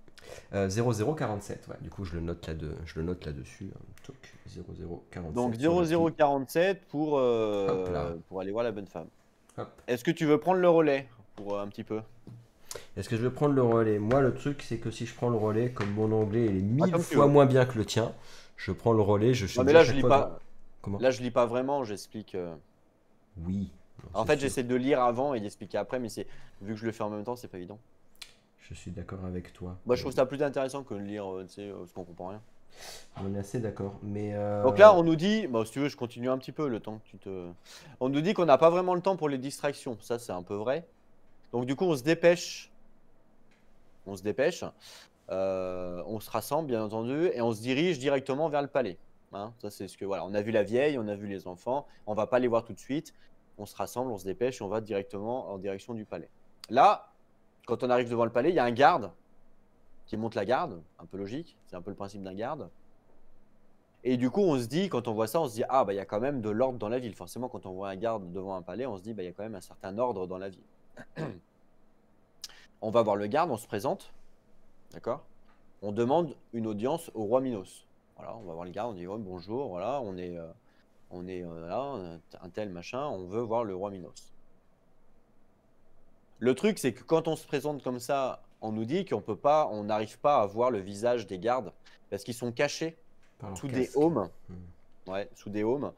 0047, ouais. Du coup, je le note là-dessus. Toc, 0047 Donc sur l'appli. 0047 Hop là. pour aller voir la bonne femme. Hop. Est-ce que tu veux prendre le relais pour un petit peu? Est-ce que je vais prendre le relais? Moi, le truc, c'est que si je prends le relais, comme mon anglais il est Ah, mille comme tu fois veux. moins bien que le tien, je prends le relais, je te Non, mais dis à là, je chaque lis fois pas. Comment? Là, je lis pas vraiment, j'explique. Oui, non, En c'est fait, sûr. j'essaie de lire avant et d'expliquer après, mais vu que je le fais en même temps, c'est pas évident. Je suis d'accord avec toi. Moi, je trouve ça plus intéressant que de lire, tu sais, parce qu'on comprend rien. On est assez d'accord. Mais Donc là, on nous dit, bon, si tu veux, je continue un petit peu le temps que tu te. On nous dit qu'on n'a pas vraiment le temps pour les distractions. Ça, c'est un peu vrai. Donc du coup, on se dépêche. On se dépêche. On se rassemble, bien entendu, et on se dirige directement vers le palais. Hein, ça, c'est ce que voilà. On a vu la vieille, on a vu les enfants. On va pas les voir tout de suite. On se rassemble, on se dépêche et on va directement en direction du palais. Là, quand on arrive devant le palais, il y a un garde qui monte la garde. Un peu logique. C'est un peu le principe d'un garde. Et du coup, on se dit, quand on voit ça, on se dit, ah, bah, il y a quand même de l'ordre dans la ville. Forcément, quand on voit un garde devant un palais, on se dit, bah, il y a quand même un certain ordre dans la ville. On va voir le garde, on se présente, d'accord? On demande une audience au roi Minos. Voilà, on va voir le garde, on dit, oh, bonjour, voilà, on est là, un tel machin, on veut voir le roi Minos. Le truc, c'est que quand on se présente comme ça, on nous dit on n'arrive pas à voir le visage des gardes parce qu'ils sont cachés par leur sous des casque. aumes. Ouais, sous des aumes.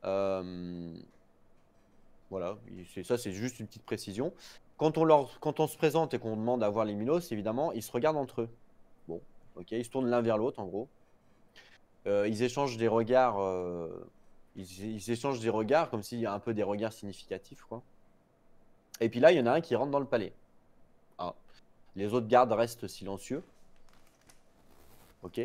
Voilà, ça c'est juste une petite précision. Quand on se présente et qu'on demande à voir les Minos, évidemment, ils se regardent entre eux. Bon, ok, ils se tournent l'un vers l'autre en gros. Ils échangent des regards. Ils échangent des regards comme s'il y a un peu des regards significatifs, quoi. Et puis là, il y en a un qui rentre dans le palais. Ah. Les autres gardes restent silencieux. Ok.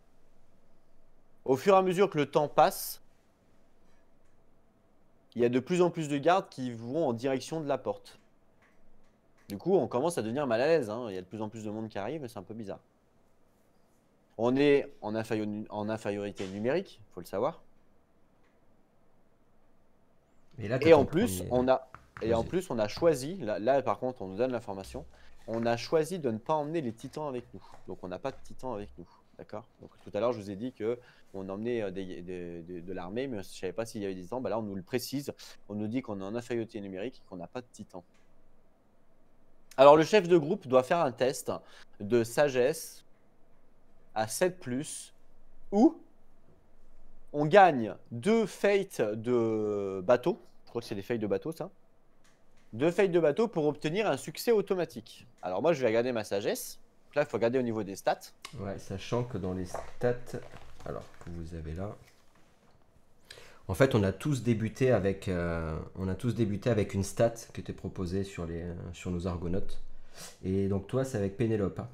Au fur et à mesure que le temps passe, il y a de plus en plus de gardes qui vont en direction de la porte. Du coup, on commence à devenir mal à l'aise. Hein. Il y a de plus en plus de monde qui arrive et c'est un peu bizarre. On est en infériorité numérique, il faut le savoir. Et là, Et en plus, Vas-y. on a choisi, là par contre, on nous donne l'information, on a choisi de ne pas emmener les titans avec nous. Donc on n'a pas de titans avec nous. D'accord. Donc tout à l'heure, je vous ai dit qu'on emmenait de l'armée, mais je ne savais pas s'il y avait des titans. Bah là, on nous le précise. On nous dit qu'on est en infériorité numérique et qu'on n'a pas de titans. Alors le chef de groupe doit faire un test de sagesse à 7+, où on gagne 2 fates de bateau crois que c'est des feuilles de bateau, ça. 2 feuilles de bateau pour obtenir un succès automatique. Alors moi, je vais regarder ma sagesse. Là, il faut regarder au niveau des stats. Ouais, sachant que dans les stats, alors que vous avez là, en fait, on a tous débuté avec une stat qui était proposée sur nos argonautes. Et donc toi, c'est avec Pénélope. Hein.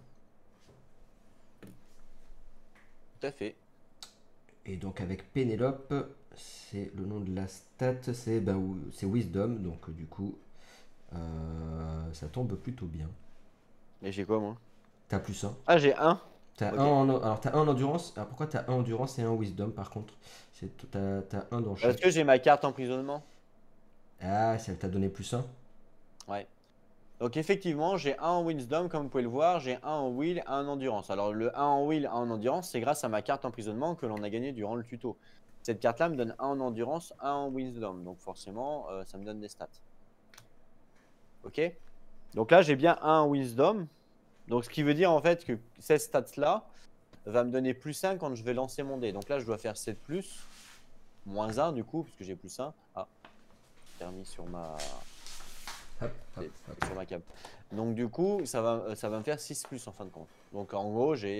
Tout à fait. Et donc avec Pénélope, c'est le nom de la stat, c'est Wisdom. Donc du coup, ça tombe plutôt bien. Et j'ai quoi, moi? T'as plus 1. Ah, j'ai 1. T'as Ok. alors t'as 1 en endurance. Alors pourquoi t'as 1 en endurance et 1 en wisdom par contre? T'as 1 dans Est-ce chaque. que j'ai ma carte emprisonnement? Ah, ça t'a donné plus 1. Ouais. Donc effectivement, j'ai 1 en Wisdom, comme vous pouvez le voir, j'ai 1 en Will, 1 en Endurance. Alors le 1 en Will, 1 en Endurance, c'est grâce à ma carte emprisonnement que l'on a gagné durant le tuto. Cette carte-là me donne 1 en Endurance, 1 en Wisdom. Donc forcément, ça me donne des stats. Ok. Donc là, j'ai bien 1 en Wisdom. Donc ce qui veut dire en fait que cette stats-là va me donner plus 1 quand je vais lancer mon dé. Donc là, je dois faire 7 plus, moins 1 du coup, puisque j'ai plus 1. Ah, permis sur ma... Hop, hop, hop. sur ma cam. Donc du coup, ça va me faire 6 plus en fin de compte. Donc en gros, j'ai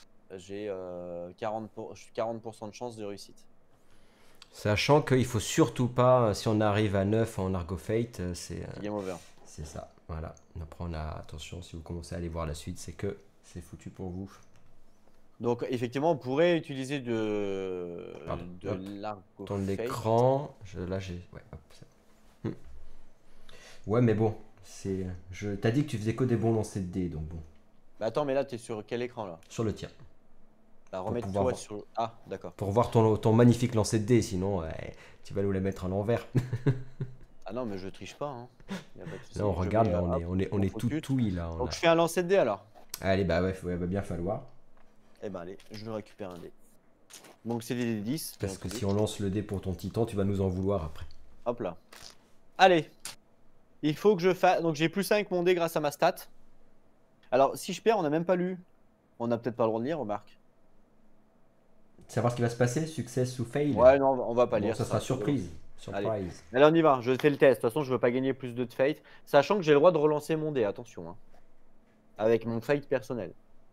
40% de chance de réussite. Sachant qu'il faut surtout pas, si on arrive à 9 en Argo Fate, C'est game over. c'est ça. Voilà. Après, on a attention, si vous commencez à aller voir la suite, c'est que c'est foutu pour vous. Donc effectivement, on pourrait utiliser de Pardon. Hop. l'Argo Tourne Fate. l'écran. Là, j'ai. Ouais, hop, c'est bon. Ouais, mais bon, t'as dit que tu faisais que des bons lancers de dés, donc bon. Bah attends, mais là, t'es sur quel écran là? Sur le tien. Bah, pouvoir remets-toi voir. sur... Ah, d'accord. Pour voir ton magnifique lancer de dés, sinon tu vas nous la mettre à l'envers. Ah non, mais je triche pas. Hein. Y a pas de souci. Là, on Je regarde, mets, là, hop, on est tout focus. touilles, là. Donc je fais un lancer de dés alors. Allez, bah ouais, va bien falloir. Eh ben allez, je récupère un dé. Donc c'est des D10. Parce que donc, si on lance le dé pour ton titan, tu vas nous en vouloir après. Hop là. Allez. Il faut que je fasse... Donc j'ai plus 5 mon dé grâce à ma stat. Alors si je perds, on n'a même pas lu. On n'a peut-être pas le droit de lire, remarque. Savoir ce qui va se passer, success ou fail. Ouais, non, on va pas Bon, lire. ça sera surprise. Surprise. Allez, on y va. Je fais le test. De toute façon, je veux pas gagner plus de fate. Sachant que j'ai le droit de relancer mon dé. Attention. Hein. Avec mon fate personnel.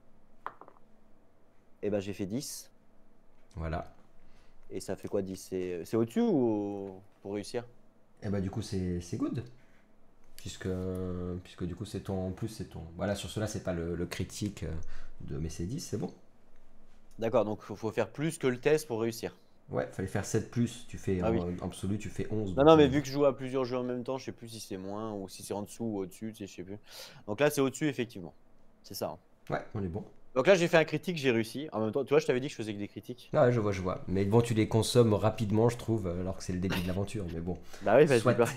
Et ben j'ai fait 10. Voilà. Et ça fait quoi 10? C'est au-dessus ou pour réussir? Et bah du coup c'est good. Puisque du coup c'est ton. En plus c'est ton. Voilà, sur cela c'est pas le critique mais c'est 10, c'est bon. D'accord, donc faut faire plus que le test pour réussir. Ouais, fallait faire 7 plus. Tu fais Ah oui. en absolu, tu fais 11. Non, non, mais vu que je joue à plusieurs jeux en même temps, je sais plus si c'est moins ou si c'est en dessous ou au-dessus, tu sais, je sais plus. Donc là, c'est au-dessus, effectivement. C'est ça. Hein. Ouais, on est bon. Donc là, j'ai fait un critique, j'ai réussi. En même temps, tu vois, je t'avais dit que je faisais que des critiques. Ah ouais, je vois. Mais bon, tu les consommes rapidement, je trouve, alors que c'est le début de l'aventure. Mais bon. Bah oui, Soit. vas-y,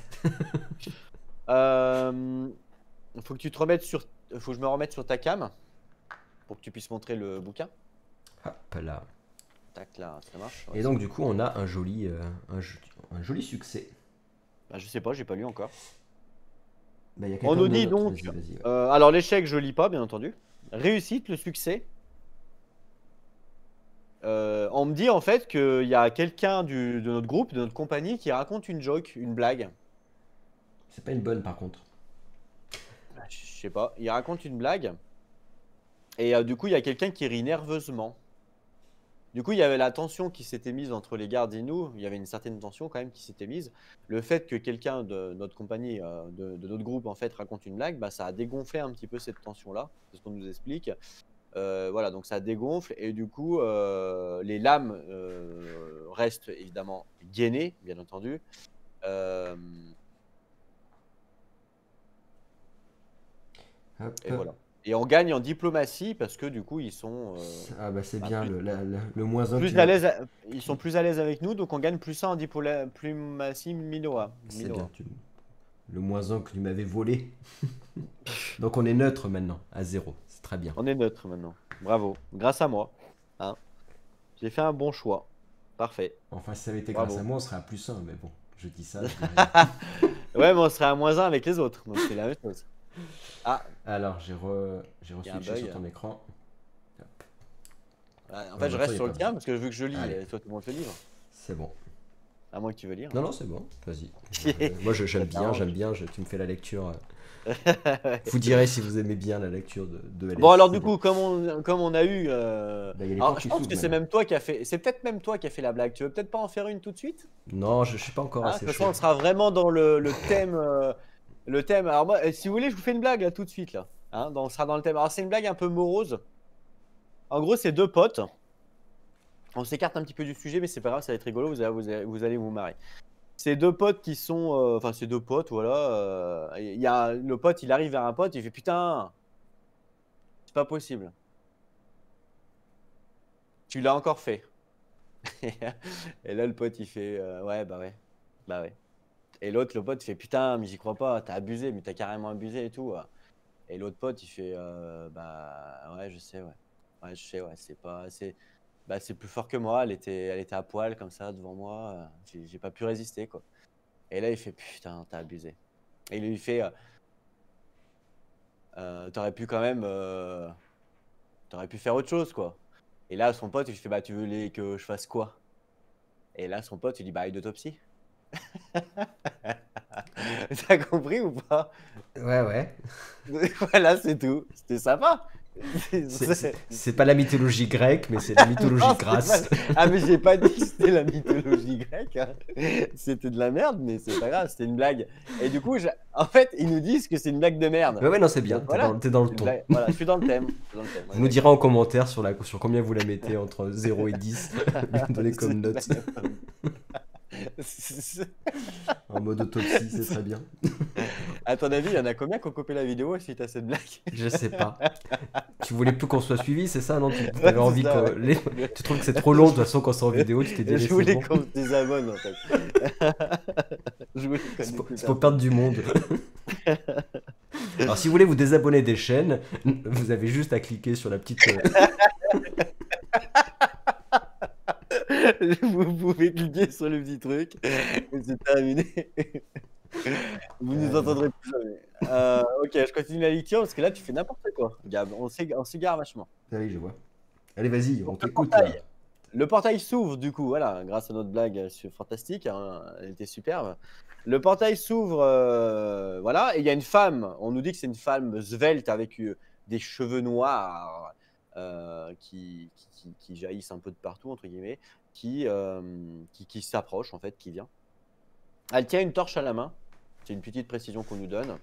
faut que tu te remettes sur. Faut que je me remette sur ta cam pour que tu puisses montrer le bouquin. Hop là. Tac, là, ça marche. Et donc, du coup, on a un joli succès. Bah, je sais pas, j'ai pas lu encore. Bah, y a On quelqu'un nous de dit notre- donc. Vas-y. Alors, l'échec, je lis pas, bien entendu. Réussite, le succès. On me dit en fait qu'il y a quelqu'un de notre groupe, de notre compagnie, qui raconte une joke, une blague. C'est pas une bonne par contre. Je sais pas. Il raconte une blague. Et du coup, il y a quelqu'un qui rit nerveusement. Du coup, il y avait la tension qui s'était mise entre les gardes et nous. Il y avait une certaine tension quand même qui s'était mise. Le fait que quelqu'un de notre compagnie, de notre groupe, en fait, raconte une blague, bah, ça a dégonflé un petit peu cette tension-là. C'est ce qu'on nous explique. Voilà, donc ça dégonfle et du coup, les lames restent évidemment gainées, bien entendu. Hop. Et voilà. Et on gagne en diplomatie parce que du coup, ils sont Ah bah c'est bah, bien le moins 1 plus à l'aise. Ils sont plus à l'aise avec nous, donc on gagne plus 1 en diplomatie Minoa. C'est bien. Le moins 1 que tu m'avais volé. Donc on est neutre maintenant, à 0. C'est très bien. On est neutre maintenant. Bravo. Grâce à moi. Hein. J'ai fait un bon choix. Parfait. Enfin, si ça avait été Bravo. grâce à moi, on serait à plus 1, mais bon, je dis ça. Ouais, mais on serait à moins 1 avec les autres, donc c'est la même chose. Ah, Alors, j'ai re-switché sur bug. ton écran. en fait, je reste sur le pas tien besoin. parce que vu que je lis, Allez. toi, tout le monde le livre. C'est bon. À moins que tu veux lire. Non, non, c'est bon, vas-y. Moi, j'aime bien, tu me fais la lecture. Vous direz si vous aimez bien la lecture de Bon, alors LS. du coup, comme on a eu. Là, il y a les Alors, portes je qui pense s'ouvrent que c'est maintenant. même toi qui a fait. C'est peut-être même toi qui a fait la blague. Tu veux peut-être pas en faire une tout de suite? Non, je suis pas encore Hein, assez comme ça, chaud. on sera vraiment dans le thème. Le thème. Alors, moi, si vous voulez, je vous fais une blague là tout de suite. Là. Hein, on sera dans le thème. Alors, c'est une blague un peu morose. En gros, c'est deux potes. On s'écarte un petit peu du sujet, mais c'est pas grave, ça va être rigolo. Vous allez vous marrer. C'est deux potes qui sont. Enfin, c'est deux potes, voilà. Il y a, le pote, il arrive vers un pote, il fait putain, c'est pas possible. Tu l'as encore fait. Et là, le pote, il fait ouais, bah ouais. Bah ouais. Et l'autre, le pote, il fait putain, mais j'y crois pas, t'as abusé, mais t'as carrément abusé et tout. Et l'autre pote, il fait bah ouais, je sais, ouais. Ouais, je sais, ouais, c'est pas. Bah, c'est plus fort que moi, elle était à poil comme ça devant moi, j'ai pas pu résister, quoi. Et là, il fait putain, t'as abusé. Et il lui fait t'aurais pu quand même. T'aurais pu faire autre chose, quoi. Et là, son pote, il lui fait bah, tu veux que je fasse quoi? Et là, son pote, il dit bah, une autopsie. T'as compris ou pas? Ouais, ouais. Voilà, c'est tout. C'était sympa. C'est pas la mythologie grecque, mais c'est la mythologie Non, c'était pas. grasse. Ah, mais j'ai pas dit que c'était la mythologie grecque, hein. C'était de la merde, mais c'est pas grave, c'était une blague. Et du coup, en fait, ils nous disent que c'est une blague de merde. Ouais, ouais, non, c'est bien, Donc voilà, t'es dans le c'est une ton. blague. Voilà, je suis dans le thème. Je suis dans le thème, on Vous est nous direz d'accord. en commentaire sur combien vous la mettez entre 0 et 10. Lui donner C'est comme une note. blague. En mode autopsie, c'est très bien. À ton avis, il y en a combien qui ont coupé la vidéo suite à cette blague? Je sais pas. Tu voulais plus qu'on soit suivi, c'est ça, non? Tu Ouais, avais c'est envie ça, que. ouais. Tu trouves que c'est trop long, de toute façon, quand c'est en vidéo, tu t'es dit, allez, Je c'est voulais bon. qu'on se désabonne, en fait. Je voulais qu'on C'est écoute un pour peu. perdre du monde. Alors, si vous voulez vous désabonner des chaînes, vous avez juste à cliquer sur la petite. Vous pouvez cliquer sur le petit truc et c'est terminé. Vous nous entendrez plus jamais. Ok, je continue la lecture parce que là tu fais n'importe quoi, Gab. On s'égare vachement. Ah oui, je vois. Allez, vas-y, on Donc, t'écoute là. le portail s'ouvre du coup, voilà, grâce à notre blague fantastique, hein, elle était superbe. Le portail s'ouvre, voilà, et il y a une femme. On nous dit que c'est une femme svelte avec des cheveux noirs qui jaillissent un peu de partout entre guillemets, qui s'approche en fait, qui vient. Elle tient une torche à la main. C'est une petite précision qu'on nous donne.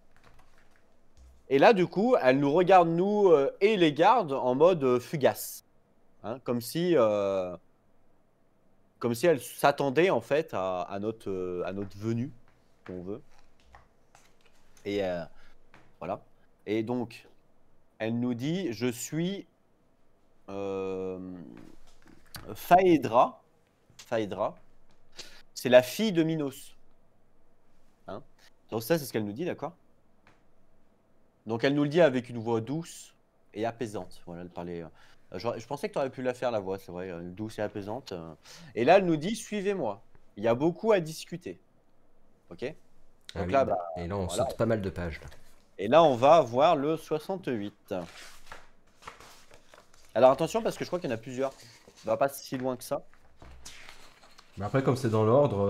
Et là, du coup, elle nous regarde, nous et les gardes, en mode fugace. Hein, comme si elle s'attendait en fait à notre venue, si on veut. Et voilà. Et donc, elle nous dit je suis Phaédra. Phaédra. C'est la fille de Minos. Hein, donc, ça, c'est ce qu'elle nous dit, d'accord? Donc, elle nous le dit avec une voix douce et apaisante. Voilà, elle parlait. Je pensais que tu aurais pu la faire, la voix, c'est vrai, douce et apaisante. Et là, elle nous dit suivez-moi. Il y a beaucoup à discuter. Ok? Ah Donc oui, là, bah, et là, on voilà. saute pas mal de pages. Là. Et là, on va voir le 68. Alors attention, parce que je crois qu'il y en a plusieurs. On va pas si loin que ça. Mais après, comme c'est dans l'ordre,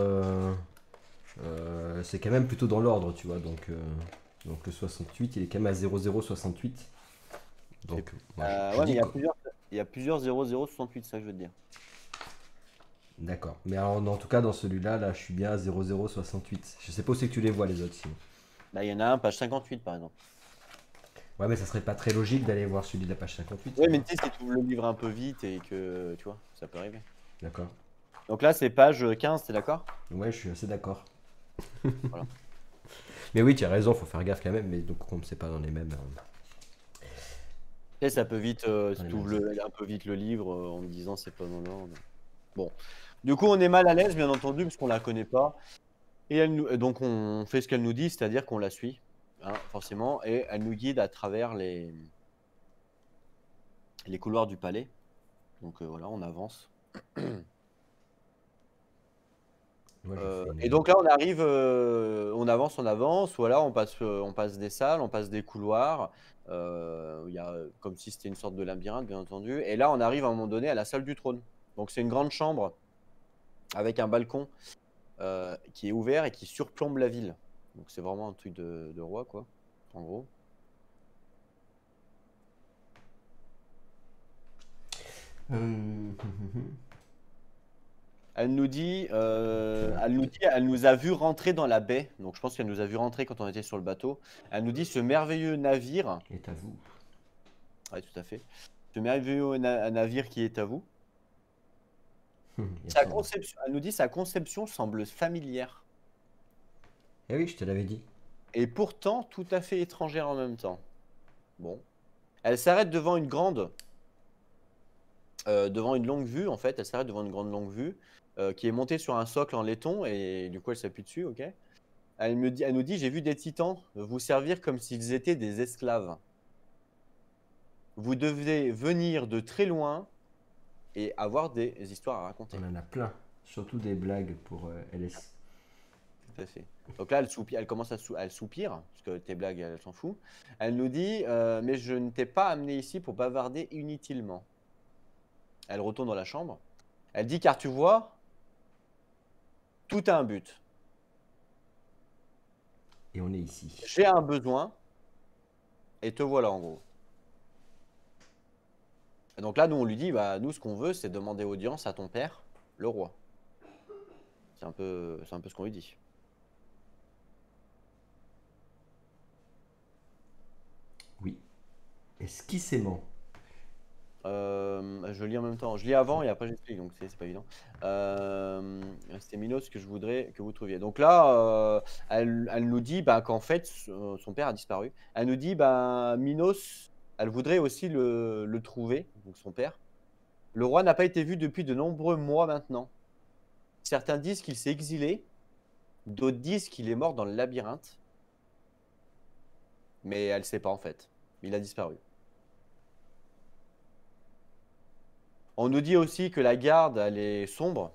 c'est quand même plutôt dans l'ordre, tu vois. Donc le 68, il est quand même à 0068. Donc, moi, je Ouais, mais dis que. il y a plusieurs 0068, c'est ça que je veux te dire. D'accord. Mais en tout cas, dans celui-là, là, je suis bien à 0068. Je sais pas où c'est que tu les vois, les autres, sinon. Là, il y en a un, page 58 par exemple. Ouais, mais ça serait pas très logique d'aller voir celui de la page 58. Ouais, mais tu sais, si tu ouvres le livre un peu vite et que, tu vois, ça peut arriver. D'accord. Donc là, c'est page 15, t'es d'accord? Ouais, je suis assez d'accord. Voilà. Mais oui, tu as raison, faut faire gaffe quand même. Mais donc, comme c'est pas dans les mêmes. Tu sais, ça peut vite, si les tu ouvres mêmes un peu vite le livre en me disant c'est pas dans l'ordre. Bon. Du coup, on est mal à l'aise, bien entendu, parce qu'on la connaît pas. Et donc, on fait ce qu'elle nous dit, c'est-à-dire qu'on la suit, hein, forcément, et elle nous guide à travers les couloirs du palais. Donc voilà, on avance. Ouais, je fais une- Et donc là, on arrive, on avance, voilà, on passe des salles, on passe des couloirs. Il y a, comme si c'était une sorte de labyrinthe, bien entendu. Et là, on arrive à un moment donné à la salle du trône. Donc c'est une grande chambre avec un balcon qui est ouvert et qui surplombe la ville. Donc c'est vraiment un truc de roi, quoi, en gros. Elle nous a vu rentrer dans la baie. Donc je pense qu'elle nous a vu rentrer quand on était sur le bateau. Elle nous dit ce merveilleux navire. est à vous. Oui, tout à fait. Ce merveilleux navire qui est à vous. Sa conception, elle nous dit sa conception semble familière. Eh oui, je te l'avais dit. Et pourtant tout à fait étrangère en même temps. Bon. Elle s'arrête devant une grande, devant une longue vue en fait. Elle s'arrête devant une grande longue vue qui est montée sur un socle en laiton et du coup elle s'appuie dessus, ok. Elle nous dit, j'ai vu des titans vous servir comme s'ils étaient des esclaves. Vous devez venir de très loin et avoir des histoires à raconter. On en a plein, surtout des blagues pour LS. Tout à fait. Donc là, elle commence elle soupire, parce que tes blagues, elle s'en fout. Elle nous dit, mais je ne t'ai pas amené ici pour bavarder inutilement. Elle retourne dans la chambre. Elle dit, car tu vois, tout a un but. Et on est ici. J'ai un besoin, et te voilà en gros. Et donc là, nous, on lui dit, bah, nous, ce qu'on veut, c'est demander audience à ton père, le roi. C'est un peu ce qu'on lui dit. Oui. Esquissément. Je lis en même temps. Je lis avant et après j'explique, donc c'est pas évident. C'était Minos que je voudrais que vous trouviez. Donc là, elle nous dit bah, qu'en fait, son père a disparu. Elle nous dit bah, Minos, elle voudrait aussi le trouver, donc son père. Le roi n'a pas été vu depuis de nombreux mois maintenant. Certains disent qu'il s'est exilé, d'autres disent qu'il est mort dans le labyrinthe. Mais elle ne sait pas en fait. Il a disparu. On nous dit aussi que la garde, elle est sombre.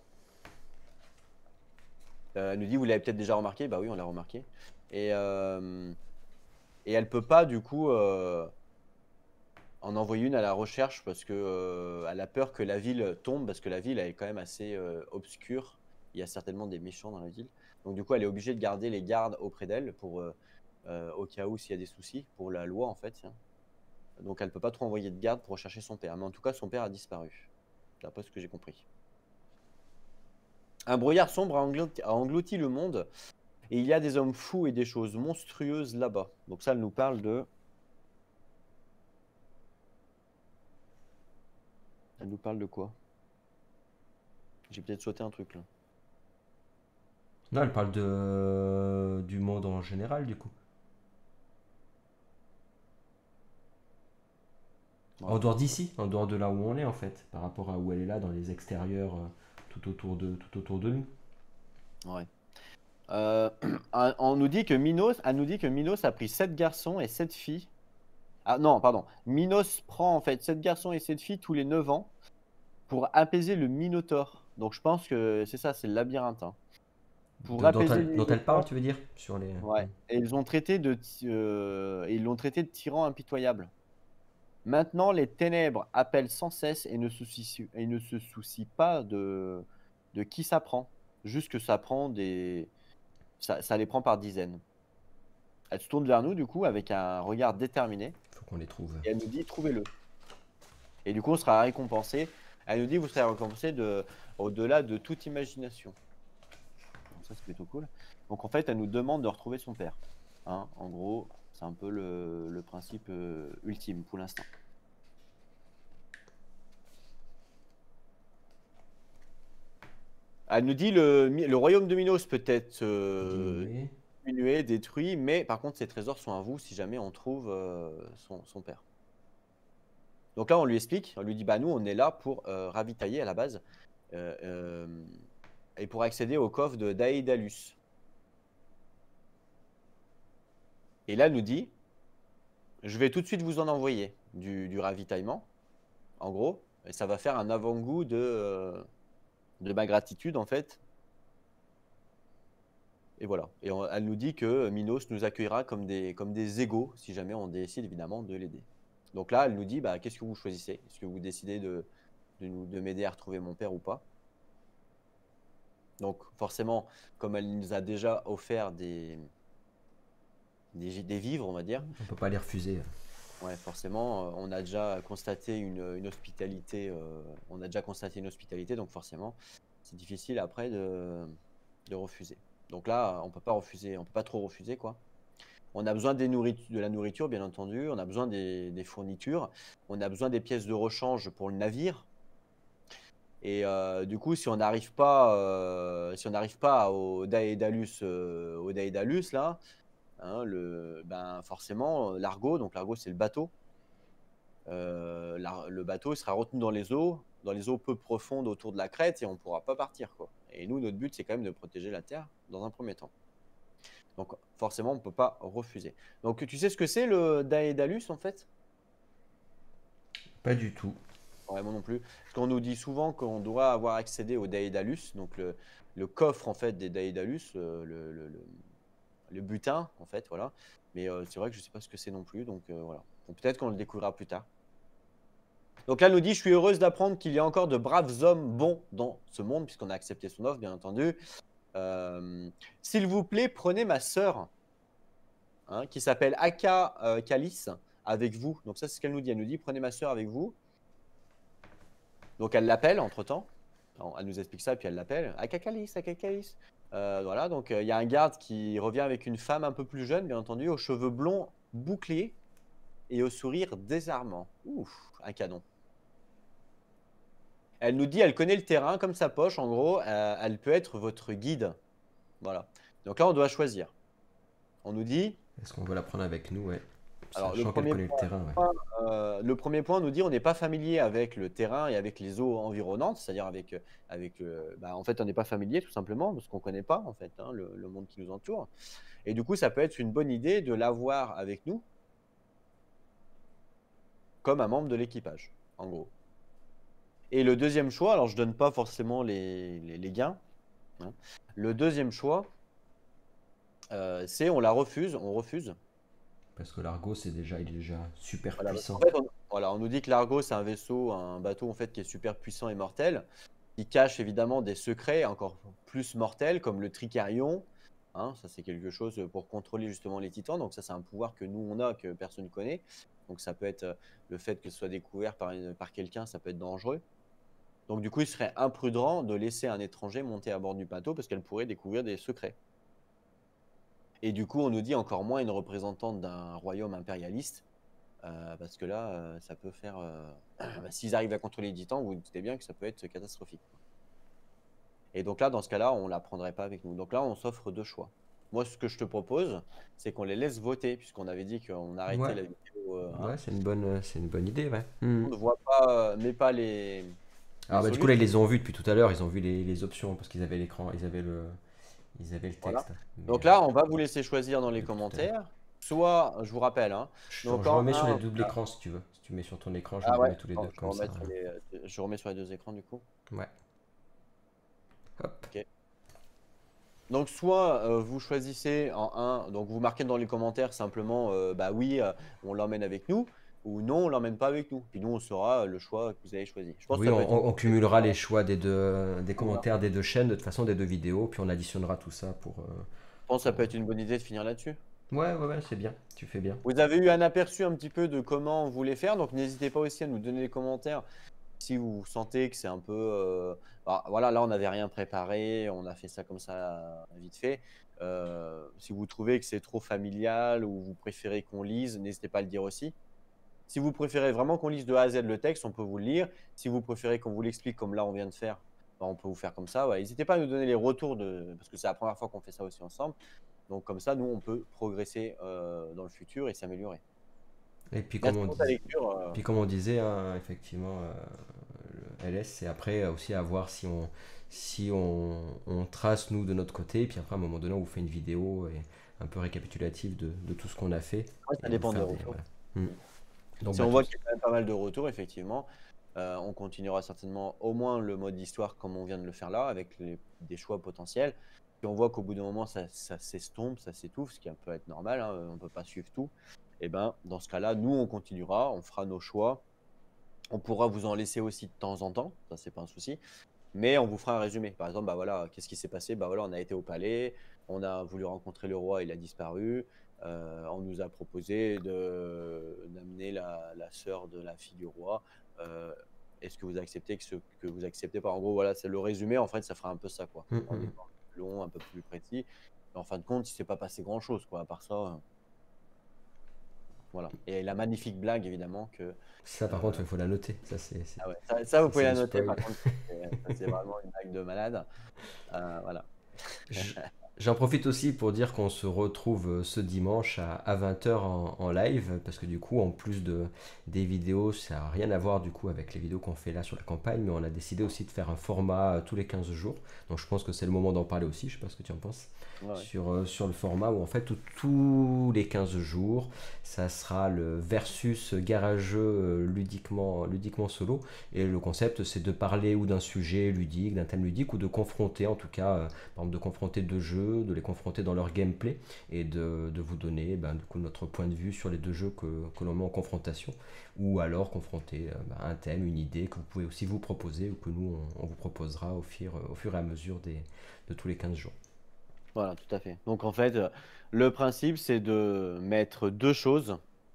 Elle nous dit, vous l'avez peut-être déjà remarqué. Bah oui, on l'a remarqué. Et elle peut pas, du coup, en envoyer une à la recherche parce que elle a peur que la ville tombe, parce que la ville elle est quand même assez obscure. Il y a certainement des méchants dans la ville. Donc du coup, elle est obligée de garder les gardes auprès d'elle pour au cas où s'il y a des soucis, pour la loi en fait. Donc elle peut pas trop envoyer de garde pour rechercher son père. Mais en tout cas, son père a disparu. D'après ce que j'ai compris. Un brouillard sombre a englouti le monde et il y a des hommes fous et des choses monstrueuses là-bas. Donc ça, elle nous parle de... Elle nous parle de quoi? J'ai peut-être sauté un truc là. Non, elle parle du monde en général, du coup. Ouais. En dehors d'ici, en dehors de là où on est, en fait, par rapport à où elle est là, dans les extérieurs, tout autour de nous. Ouais. On nous dit que Minos, elle nous dit que Minos a pris 7 garçons et 7 filles. Ah non, pardon. Minos prend en fait 7 garçons et 7 filles tous les 9 ans pour apaiser le Minotaure. Donc je pense que c'est ça, c'est le labyrinthe. Hein. Pour apaiser le Dont elle parle, Minotaure. tu veux dire sur les... Ouais. Et ils l'ont traité de tyran impitoyable. Maintenant, les ténèbres appellent sans cesse et ne se soucient pas de qui ça prend. Juste que ça prend des... Ça les prend par dizaines. Elle se tourne vers nous, du coup, avec un regard déterminé. Faut qu'on les trouve. Et elle nous dit, trouvez-le. Et du coup, on sera récompensé. Elle nous dit, vous serez récompensé au-delà de toute imagination. Donc ça, c'est plutôt cool. Donc en fait, elle nous demande de retrouver son père. Hein, en gros, c'est un peu le principe ultime pour l'instant. Elle nous dit, le royaume de Minos peut être diminué, détruit, mais par contre, ses trésors sont à vous si jamais on trouve son père. Donc là, on lui explique, on lui dit, bah nous, on est là pour ravitailler à la base et pour accéder au coffre de Daedalus. Et là, elle nous dit, je vais tout de suite vous en envoyer du ravitaillement, en gros, et ça va faire un avant-goût de ma gratitude, en fait. Et voilà. Et elle nous dit que Minos nous accueillera comme des égaux, si jamais on décide évidemment de l'aider. Donc là, elle nous dit, bah, qu'est-ce que vous choisissez? Est-ce que vous décidez de m'aider à retrouver mon père ou pas? Donc forcément, comme elle nous a déjà offert des vivres, on va dire, On peut pas les refuser. ouais, forcément, on a déjà constaté une hospitalité, donc forcément, c'est difficile après de refuser. Donc là, on peut pas refuser, on peut pas trop refuser, quoi. On a besoin de la nourriture, bien entendu, on a besoin des fournitures, on a besoin des pièces de rechange pour le navire. Et du coup, si on n'arrive pas au Daedalus, là, hein, ben, forcément, l'argot, donc l'argot, c'est le bateau. Le bateau il sera retenu dans les eaux peu profondes autour de la crête et on ne pourra pas partir, quoi. Et nous, notre but, c'est quand même de protéger la Terre dans un premier temps. Donc forcément, on ne peut pas refuser. Donc tu sais ce que c'est le Daedalus en fait? Pas du tout. Ouais, moi non plus. Parce qu'on nous dit souvent qu'on doit avoir accédé au Daedalus, donc le coffre en fait des Daedalus, le butin en fait, voilà. Mais c'est vrai que je ne sais pas ce que c'est non plus, donc voilà. Donc, peut-être qu'on le découvrira plus tard. Donc là, elle nous dit, je suis heureuse d'apprendre qu'il y a encore de braves hommes bons dans ce monde, puisqu'on a accepté son offre, bien entendu. S'il vous plaît, prenez ma sœur, hein, qui s'appelle Aka Kalis, avec vous. Donc ça, c'est ce qu'elle nous dit. Elle nous dit, prenez ma sœur avec vous. Donc elle l'appelle entre-temps. Elle nous explique ça, puis elle l'appelle. Aka Kalis, Aka Kalis. Voilà, donc il y a un garde qui revient avec une femme un peu plus jeune, bien entendu, aux cheveux blonds bouclés et au sourire désarmant. Ouf, un canon. Elle nous dit, elle connaît le terrain comme sa poche. En gros, elle peut être votre guide. Voilà. Donc là, on doit choisir. On nous dit, Est-ce qu'on veut la prendre avec nous, ouais. alors Sachant qu'elle connaît le terrain, ouais. le premier point nous dit, on n'est pas familier avec le terrain et avec les eaux environnantes, c'est-à-dire bah, en fait, on n'est pas familier tout simplement parce qu'on ne connaît pas en fait, hein, le monde qui nous entoure. Et du coup, ça peut être une bonne idée de l'avoir avec nous comme un membre de l'équipage, en gros. Et le deuxième choix, alors je donne pas forcément les gains, hein. Le deuxième choix, c'est on la refuse, on refuse. Parce que l'argot, il est déjà super Voilà, puissant. en fait, voilà, on nous dit que l'Argo, c'est un vaisseau, un bateau en fait qui est super puissant et mortel, qui cache évidemment des secrets encore plus mortels comme le Tricarion, hein, ça c'est quelque chose pour contrôler justement les titans. Donc ça c'est un pouvoir que nous on a que personne ne connaît. Donc ça peut être le fait que ce soit découvert par quelqu'un, ça peut être dangereux. Donc du coup, il serait imprudent de laisser un étranger monter à bord du bateau parce qu'elle pourrait découvrir des secrets. Et du coup, on nous dit encore moins une représentante d'un royaume impérialiste, parce que là, ça peut faire. Bah, s'ils arrivent à contrôler les titans, vous vous doutez bien que ça peut être catastrophique. Et donc là, dans ce cas-là, on ne la prendrait pas avec nous. Donc là, on s'offre deux choix. Moi, ce que je te propose, c'est qu'on les laisse voter, puisqu'on avait dit qu'on arrêtait Ouais, la vidéo. ouais, c'est une bonne idée, ouais. On ne voit pas, mais pas les Alors bah, du coup là ils solutions. les ont vus depuis tout à l'heure, ils ont vu les options parce qu'ils avaient l'écran, ils avaient le Voilà. texte. Mais Donc là, on va vous laisser choisir dans les depuis tout à l'heure. commentaires. Soit, je vous rappelle, hein, donc Je en remets sur les un. doubles écrans si tu veux. Si tu mets sur ton écran, je nous Ah ouais, remets tous les attends, deux comme ça. je remets sur les deux écrans du coup. Ouais. Hop. Ok. Donc soit vous choisissez en un, donc vous marquez dans les commentaires simplement, bah oui, on l'emmène avec nous, ou non, on l'emmène pas avec nous. Puis nous, on saura le choix que vous avez choisi. Je pense que Oui, ça peut être une on bonne idée. cumulera les choix des Voilà. commentaires des deux chaînes, de toute façon des deux vidéos, puis on additionnera tout ça pour. Je pense que ça peut être une bonne idée de finir là-dessus. Ouais, ouais, ouais, c'est bien. Tu fais bien. Vous avez eu un aperçu un petit peu de comment on voulait faire, donc n'hésitez pas aussi à nous donner des commentaires si vous sentez que c'est un peu. Bah, voilà, là on n'avait rien préparé, on a fait ça comme ça vite fait. Si vous trouvez que c'est trop familial ou vous préférez qu'on lise, n'hésitez pas à le dire aussi. Si vous préférez vraiment qu'on lise de A à Z le texte, on peut vous le lire. Si vous préférez qu'on vous l'explique comme là on vient de faire, bah, on peut vous faire comme ça. Ouais. N'hésitez pas à nous donner les retours parce que c'est la première fois qu'on fait ça aussi ensemble. Donc comme ça, nous on peut progresser dans le futur et s'améliorer. Et puis Merci pour ta lecture. comme on disait, hein, effectivement, le LS, c'est après aussi à voir si on trace nous de notre côté, et puis après à un moment donné on vous fait une vidéo un peu récapitulative de tout ce qu'on a fait. Ouais, ça Et vous dépend des faire retours. voilà. Donc Si bah, on voit qu'il y a quand même pas mal de retours, effectivement, on continuera certainement au moins le mode histoire comme on vient de le faire là, avec des choix potentiels. Si on voit qu'au bout d'un moment, ça s'estompe, ça s'étouffe, ce qui peut être normal, hein, on ne peut pas suivre tout, et ben, dans ce cas-là, nous, on continuera, on fera nos choix. On pourra vous en laisser aussi de temps en temps, ça, c'est pas un souci. mais on vous fera un résumé. Par exemple, bah voilà, qu'est-ce qui s'est passé? Bah voilà, on a été au palais, on a voulu rencontrer le roi, il a disparu. On nous a proposé d'amener la sœur de la fille du roi. Euh, Est-ce que vous acceptez que vous acceptez pas? En gros, voilà, c'est le résumé. En fait, ça fera un peu ça, quoi. Mm, En mm. étant plus long, un peu plus précis. Mais en fin de compte, il s'est pas passé grand-chose, quoi. À part ça, voilà. Et la magnifique blague, évidemment, que Ça, par contre, euh, il faut la noter. ah ouais, ça, vous Ça, c'est pouvez la le noter. spoil. Par contre, ça, c'est vraiment une blague de malade. Voilà. J- J'en profite aussi pour dire qu'on se retrouve ce dimanche à 20h en live, parce que du coup, en plus des vidéos, ça n'a rien à voir du coup avec les vidéos qu'on fait là sur la campagne, mais on a décidé aussi de faire un format tous les 15 jours. Donc je pense que c'est le moment d'en parler aussi, je sais pas ce que tu en penses, Ouais, ouais. sur le format où en fait tous les 15 jours, ça sera le versus garageux ludiquement solo. Et le concept, c'est de parler ou d'un sujet ludique, d'un thème ludique, ou de confronter en tout cas par exemple de confronter deux jeux, de les confronter dans leur gameplay et de vous donner du coup, notre point de vue sur les deux jeux que l'on met en confrontation, ou alors confronter un thème, une idée que vous pouvez aussi vous proposer ou que nous on vous proposera au fur et à mesure de tous les 15 jours. Voilà, tout à fait. Donc, en fait, le principe, c'est de mettre deux choses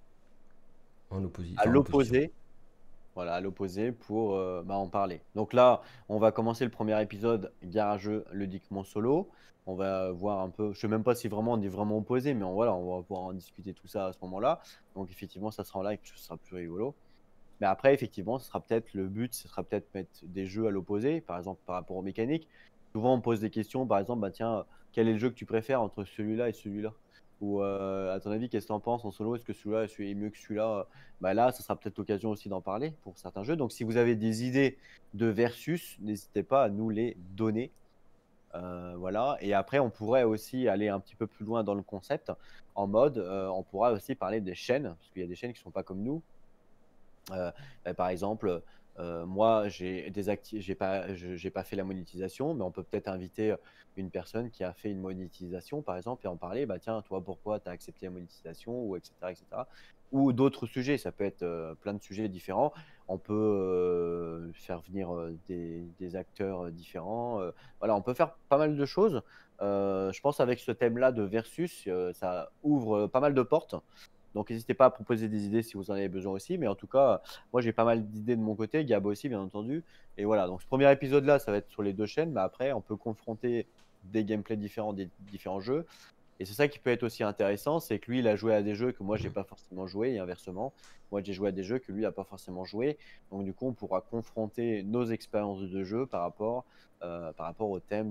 à En opposition. l'opposé. Voilà, à l'opposé pour en parler. Donc là, on va commencer le premier épisode garageux ludiquement solo. On va voir un peu, je sais même pas si vraiment on est vraiment opposé, mais voilà, on va pouvoir en discuter tout ça à ce moment-là. Donc effectivement, ça sera en live, ce sera plus rigolo. Mais après, effectivement, ce sera peut-être le but, ce sera peut-être mettre des jeux à l'opposé, par exemple par rapport aux mécaniques. Souvent, on pose des questions, par exemple, bah tiens, quel est le jeu que tu préfères entre celui-là et celui-là? Ou à ton avis, qu'est-ce que tu en penses en solo? Est-ce que celui-là est mieux que celui-là? Bah là, ce sera peut-être l'occasion aussi d'en parler pour certains jeux. Donc, si vous avez des idées de versus, n'hésitez pas à nous les donner. Voilà. Et après, on pourrait aussi aller un petit peu plus loin dans le concept, en mode, on pourra aussi parler des chaînes, parce qu'il y a des chaînes qui ne sont pas comme nous. Par exemple, moi, j'ai pas fait la monétisation, mais on peut peut-être inviter une personne qui a fait une monétisation, par exemple, et en parler. Bah tiens, toi, pourquoi tu as accepté la monétisation, ou etc., etc. Ou d'autres sujets, ça peut être plein de sujets différents. On peut faire venir des acteurs différents. Voilà, on peut faire pas mal de choses. Je pense avec ce thème-là de versus, ça ouvre pas mal de portes. Donc, n'hésitez pas à proposer des idées si vous en avez besoin aussi. Mais en tout cas, moi, j'ai pas mal d'idées de mon côté. Gab aussi, bien entendu. Et voilà. Donc, ce premier épisode-là, ça va être sur les deux chaînes. Mais après, on peut confronter des gameplays différents des différents jeux. Et c'est ça qui peut être aussi intéressant. C'est que lui, il a joué à des jeux que moi, j'ai Mhm. pas forcément joué. Et inversement, moi, j'ai joué à des jeux que lui n'a pas forcément joué. Donc, du coup, on pourra confronter nos expériences de jeu par rapport au thème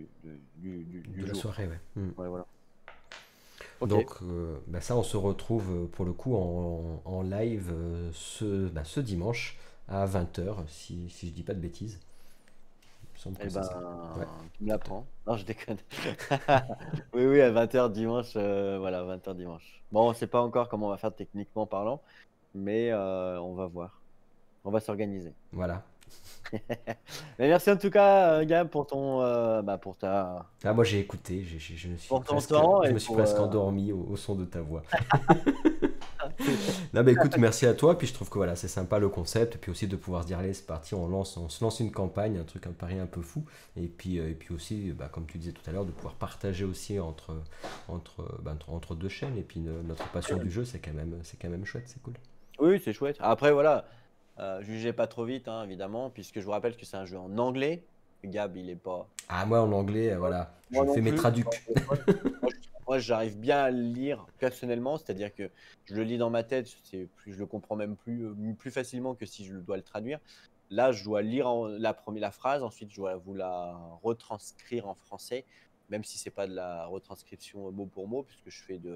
du De la jour, quoi. soirée, ouais. Mm. Ouais, voilà. Ok. Donc ça, on se retrouve pour le coup en live ce dimanche à 20h, si je dis pas de bêtises. Il me semble que Eh c'est ça. Ouais. ben, tu me l'apprends. Non, je déconne. Oui, oui, à 20h dimanche, voilà, 20h dimanche. Bon, on sait pas encore comment on va faire techniquement parlant, mais on va voir. On va s'organiser. Voilà. Mais merci en tout cas, Gab, Ah, moi j'ai écouté, pour ton temps je et me suis pour. presque endormi au son de ta voix. Non, mais écoute, merci à toi. Puis je trouve que voilà, c'est sympa le concept. Et puis aussi de pouvoir se dire, allez, c'est parti, on se lance une campagne, un truc, un pari un peu fou. Et puis aussi, comme tu disais tout à l'heure, de pouvoir partager aussi entre deux chaînes. Et puis notre passion du jeu, c'est quand même chouette, c'est cool. Oui, c'est chouette. Après, voilà, jugez pas trop vite, hein, évidemment, puisque je vous rappelle que c'est un jeu en anglais. Gab, il est pas. Ah, moi en anglais, voilà, je Moi non fais mes plus, traducs. moi, j'arrive bien à le lire personnellement, c'est-à-dire que je le lis dans ma tête, je le comprends même plus facilement que si je dois le traduire. Là, je dois lire la phrase, ensuite je dois vous la retranscrire en français, même si c'est pas de la retranscription mot pour mot, puisque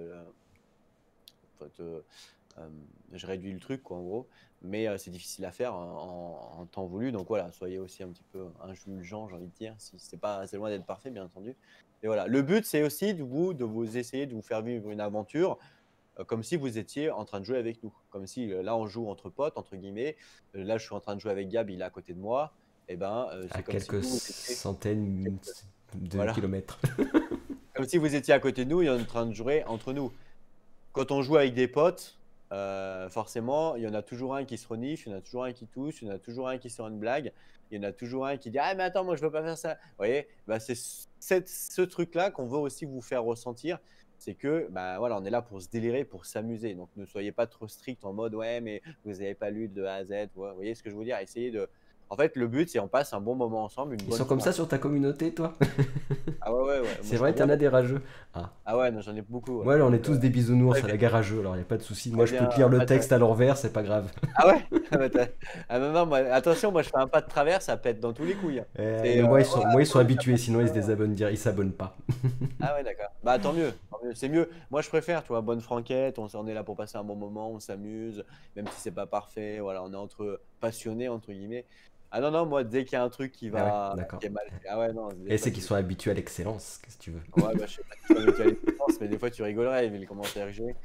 en fait, je réduis le truc, quoi, en gros. Mais c'est difficile à faire en temps voulu. Donc voilà, soyez aussi un petit peu indulgents, j'ai envie de dire. Si c'est loin d'être parfait, bien entendu. Et voilà. Le but, c'est aussi de vous essayer de vous faire vivre une aventure comme si vous étiez en train de jouer avec nous. Comme si là, on joue entre potes, entre guillemets. Là, je suis en train de jouer avec Gab, il est à côté de moi. Et ben, À c'est comme si quelques vous étiez. centaines de Voilà. kilomètres. Comme si vous étiez à côté de nous et en train de jouer entre nous. Quand on joue avec des potes, forcément, il y en a toujours un qui se renifle, il y en a toujours un qui tousse, il y en a toujours un qui sort une blague, il y en a toujours un qui dit ah mais attends moi je veux pas faire ça. Vous voyez, bah, c'est ce truc-là qu'on veut aussi vous faire ressentir, c'est que bah voilà, on est là pour se délirer, pour s'amuser. Donc ne soyez pas trop strict en mode ouais mais vous n'avez pas lu de A à Z. Vous voyez ce que je veux dire? Essayez de. En fait, le but c'est on passe un bon moment ensemble, une Ils bonne sont comme soirée. ça sur ta communauté, toi? Ah ouais ouais ouais, moi C'est je vrai, peux t'en bien. as des rageux. Ah. Ah ouais, non, j'en ai beaucoup. Ouais. Ouais, là, on est Donc tous des bisounours très à bien, la garageux, alors il a pas de souci. Moi, très je peux bien. te lire le Ah, texte à l'envers, c'est pas grave. ah ouais? Ah bah, ah non, non, moi, attention, moi je fais un pas de travers, ça pète dans tous les couilles, hein. C'est Mais moi, ils sont oh, habitués, sinon ils se désabonnent, ils s'abonnent pas. ah ouais, d'accord. Bah tant mieux, c'est mieux. Moi je préfère, tu vois, bonne franquette, on est là pour passer un bon moment, on s'amuse, même si c'est pas parfait, voilà, on est entre passionnés, entre guillemets. Ah non, non, moi dès qu'il y a un truc Ah ouais, qui d'accord. est mal fait, ah ouais, non, des Et fois c'est qu'ils sont habitués à l'excellence, qu'est-ce que tu veux. ouais, bah je sais pas si tu vas mettre à l'expérience, mais des fois tu rigolerais, vu les commentaires que j'ai.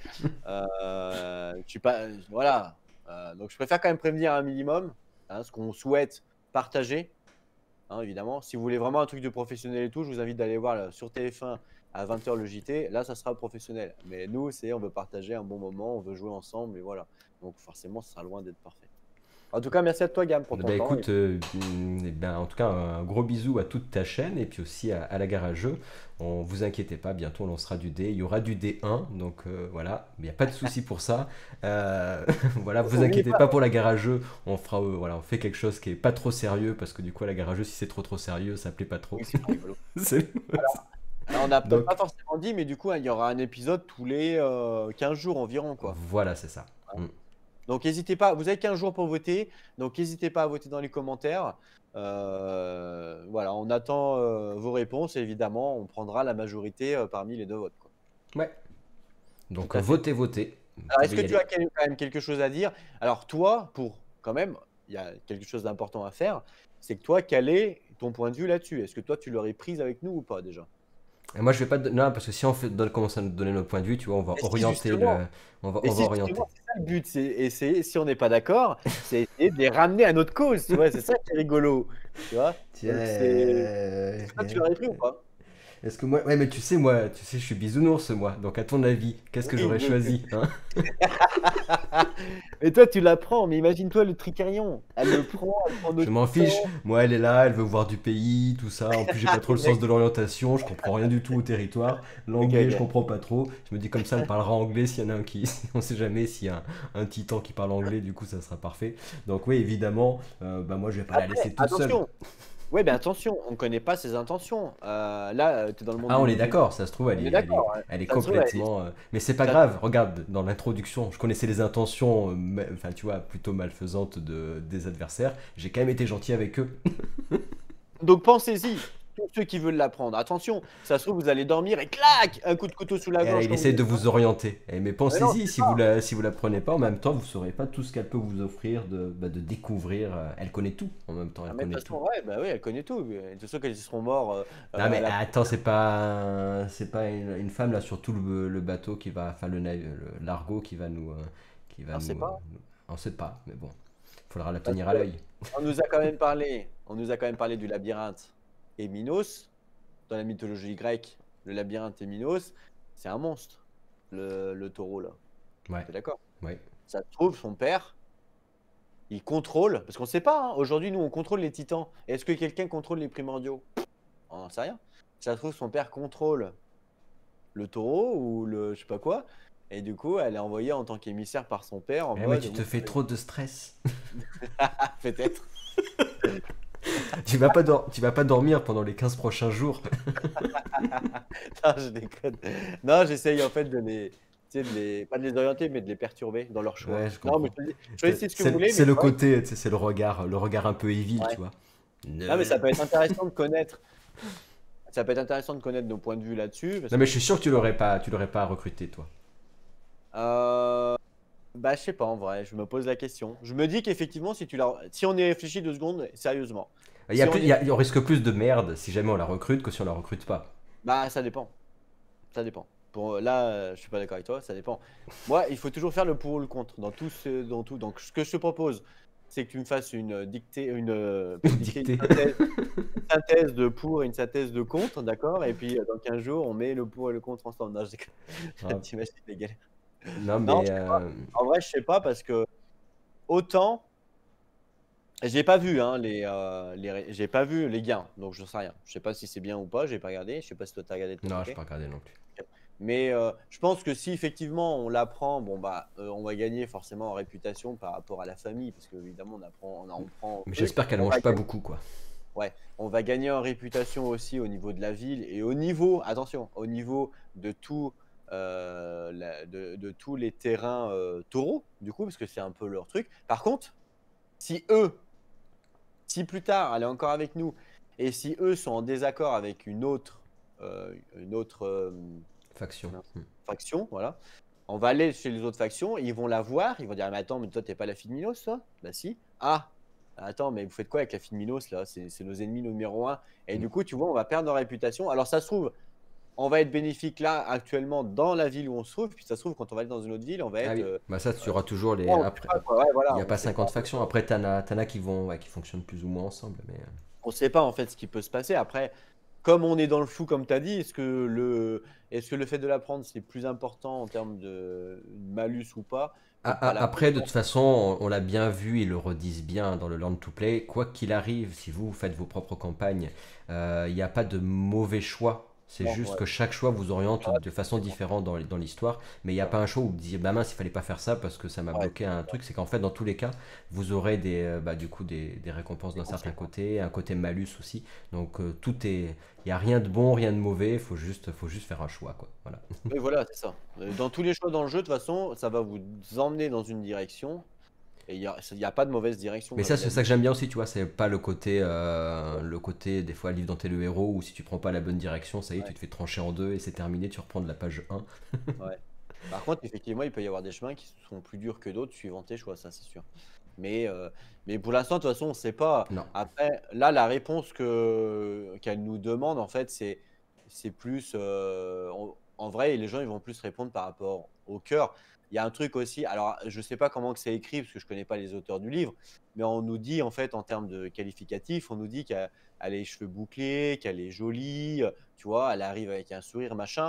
Je suis pas, voilà. Donc je préfère quand même prévenir un minimum, hein, ce qu'on souhaite partager. Hein, évidemment. Si vous voulez vraiment un truc de professionnel et tout, je vous invite d'aller voir sur TF1 à 20h le JT. Là, ça sera professionnel. Mais nous, on veut partager un bon moment, on veut jouer ensemble et voilà. Donc forcément, ce sera loin d'être parfait. En tout cas, merci à toi, Gam, pour ton Bah temps. écoute, ben, en tout cas, un gros bisou à toute ta chaîne et puis aussi à la garageux. On vous inquiétez pas, bientôt on lancera du dé. Il y aura du D1, donc voilà, il n'y a pas de souci pour ça. Voilà, vous N'oubliez inquiétez pas, pas pour la garageux. On fera, voilà, on fait quelque chose qui est pas trop sérieux parce que du coup, à la garageux, si c'est trop sérieux, ça plaît pas trop. oui, c'est pas rigolo. C'est- Alors, on n'a peut-être pas Donc forcément dit, mais du coup, hein, il y aura un épisode tous les 15 jours environ, quoi. voilà, c'est ça. Hein. Mm. Donc n'hésitez pas, vous avez 15 jours pour voter, donc n'hésitez pas à voter dans les commentaires. Voilà, on attend vos réponses et évidemment, on prendra la majorité parmi les deux votes, quoi. Ouais. Tout Donc à fait. votez, votez. Vous Alors, est-ce pouvez que y tu as aller. quand même quelque chose à dire? Alors toi, pour quand même, il y a quelque chose d'important à faire, c'est que toi, quel est ton point de vue là-dessus? Est-ce que toi, tu l'aurais prise avec nous ou pas déjà? Et moi, je vais pas. Non, parce que si on fait, commence à nous donner notre point de vue, tu vois, on va Et si orienter justement, le. et On va si orienter. justement, c'est ça le but, c'est essayer, si on n'est pas d'accord, c'est essayer de les ramener à notre cause, tu vois, c'est ça qui est rigolo, tu vois? Tiens, Donc est-ce que toi, tu l'aurais pris ou pas? est-ce que moi. Ouais, mais tu sais, je suis bisounours, moi. Donc, à ton avis, qu'est-ce que Oui, j'aurais oui. choisi, hein? Mais toi, tu la prends, mais imagine-toi le tricarion. Elle prend Je notre m'en fiche. temps. Moi, elle est là, elle veut voir du pays, tout ça. En plus, j'ai pas trop le sens de l'orientation, je comprends rien du tout au territoire. Ok, L'anglais, je ok. comprends pas trop. Je me dis comme ça, elle parlera anglais s'il y en a un qui. On sait jamais s'il y a un titan qui parle anglais, du coup, ça sera parfait. Donc, oui, évidemment, bah, moi, je vais pas la Après, laisser toute seule. attention. Ouais, ben attention, on ne connaît pas ses intentions. Là, tu es dans le monde Ah, du on est milieu. d'accord, ça se trouve, On est d'accord, hein. elle est Ça se trouve, complètement. Mais c'est pas ça- grave, regarde, dans l'introduction, je connaissais les intentions, enfin, tu vois, plutôt malfaisantes des adversaires. J'ai quand même été gentil avec eux. Donc pensez-y, tous ceux qui veulent l'apprendre. Attention, ça se trouve, vous allez dormir et clac, un coup de couteau sous la Et là, gorge il quand vous essaie de êtes. vous orienter. Mais Mais non, pensez-y, c'est ça. si vous la prenez pas, en même temps, vous saurez pas tout ce qu'elle peut vous offrir de découvrir. Elle connaît tout, en même temps, Ah, elle mais de connaît toute tout. façon, ouais, bah oui, elle connaît tout. De toute façon, quand ils seront morts Non, à mais la. attends, c'est pas une femme là sur tout le bateau qui va, enfin l'argot qui va nous, qui va On sait pas. on sait pas, mais bon, faudra la Parce tenir à que l'œil. on nous a quand même parlé du labyrinthe et Minos. Dans la mythologie grecque, le labyrinthe et Minos, c'est un monstre, le taureau là. Ouais, T'es d'accord? ouais. Ça se trouve, son père, il contrôle, parce qu'on ne sait pas, hein, aujourd'hui, nous, on contrôle les titans. Est-ce que quelqu'un contrôle les primordiaux? On n'en sait rien. Ça se trouve, son père contrôle le taureau ou le je sais pas quoi. Et du coup, elle est envoyée en tant qu'émissaire par son père en Mais mode. tu te fais trop de stress. Peut-être. Tu vas pas dormir pendant les 15 prochains jours. Non, je déconne. Non, j'essaye en fait tu sais, pas de les orienter, mais de les perturber dans leur choix. Ouais, je Non, mais comprends. je te dis, choisissez ce que vous voulez, mais C'est tu le vois, côté, tu sais, c'est le regard un peu évil, ouais. tu vois. Non, mais Ne- ça peut être intéressant de connaître. Ça peut être intéressant de connaître nos points de vue là-dessus, parce Non, mais que je suis sûr que tu l'aurais pas recruté, toi. euh, bah, je sais pas en vrai. Je me pose la question. Je me dis qu'effectivement, si on y réfléchit 2 secondes, sérieusement, si on y, On risque plus de merde si jamais on la recrute que si on la recrute pas. bah, ça dépend. Ça dépend. Là, je suis pas d'accord avec toi. Ça dépend. Moi, il faut toujours faire le pour ou le contre dans tout. Donc, ce que je te propose, c'est que tu me fasses une dictée, pas une dictée, Dictée. une synthèse de pour et une synthèse de contre, d'accord? Et puis dans 15 jours, on met le pour et le contre ensemble. Non, je déconne. Ah, T'imagines les galères. Non, Non, mais je sais pas. En vrai, je sais pas parce que autant, j'ai pas vu hein, j'ai pas vu les gains, donc je sais rien. Je sais pas si c'est bien ou pas, j'ai pas regardé. Je sais pas si toi t'as regardé de ton non, je côté. peux pas regarder non plus. Mais je pense que si effectivement on l'apprend, bon bah on va gagner forcément en réputation par rapport à la famille, parce qu'évidemment on prend un Mais truc. j'espère qu'elle On va mange pas gagner, beaucoup, quoi. ouais, on va gagner en réputation aussi au niveau de la ville et au niveau, attention, au niveau de tout, de tous les terrains taureaux, du coup, parce que c'est un peu leur truc. Par contre, si eux, si plus tard elle est encore avec nous et si eux sont en désaccord avec une autre Faction. mince, faction, voilà. On va aller chez les autres factions, ils vont la voir, ils vont dire: «Mais attends, mais toi, t'es pas la fille de Minos, toi?» «Bah si». «Ah, attends, mais vous faites quoi avec la fille de Minos, là? C'est nos ennemis numéro un.» Et Mm. du coup, tu vois, on va perdre en réputation. Alors ça se trouve, on va être bénéfique là, actuellement, dans la ville où on se trouve, puis ça se trouve, quand on va aller dans une autre ville, on va Ah être, oui, bah ça, tu auras toujours les. on sait Après, pas quoi, ouais, il voilà, n'y a on pas sait 50 pas. factions. Après, t'en as qui vont, ouais, qui fonctionnent plus ou moins ensemble. Mais On sait pas, en fait, ce qui peut se passer. Après, comme on est dans le flou, comme tu as dit, est-ce que le fait de l'apprendre, c'est plus important en termes de malus ou pas que de pas l'apprendre? Après, de toute façon, on l'a bien vu, ils le redisent bien dans le Learn to Play. Quoi qu'il arrive, si vous faites vos propres campagnes, il n'y a pas de mauvais choix. C'est Non, juste ouais. que chaque choix vous oriente Ah, de façon différente dans l'histoire. Mais il n'y a pas un choix où vous disiez, bah mince, il fallait pas faire ça parce que ça m'a ouais, bloqué un truc. C'est qu'en fait, dans tous les cas, vous aurez du coup, des récompenses des d'un certain conséquences. côté, un côté malus aussi. Donc, tout est. Il n'y a rien de bon, rien de mauvais. Il faut juste faire un choix, quoi. Voilà. Oui, voilà, c'est ça. Dans tous les choix dans le jeu, de toute façon, ça va vous emmener dans une direction et il y a pas de mauvaise direction, Mais comme ça, il c'est a ça dit. que j'aime bien aussi, tu vois, c'est pas le côté, des fois, livre dont t'es le héros, ou si tu prends pas la bonne direction, ça y est, tu Ouais, te fais trancher en deux et c'est terminé, tu reprends de la page 1. ouais. Par contre, effectivement, il peut y avoir des chemins qui sont plus durs que d'autres suivant tes choix, ça, c'est sûr. Mais, heu, mais pour l'instant, de toute façon, on ne sait pas. Non. Après, là, la réponse qu'elle nous demande, en fait, c'est plus, en vrai, les gens, ils vont plus répondre par rapport au cœur. Il y a un truc aussi, alors je ne sais pas comment que c'est écrit, parce que je ne connais pas les auteurs du livre, mais on nous dit, en fait, en termes de qualificatifs, on nous dit qu'elle a les cheveux bouclés, qu'elle est jolie, tu vois? Elle arrive avec un sourire, machin.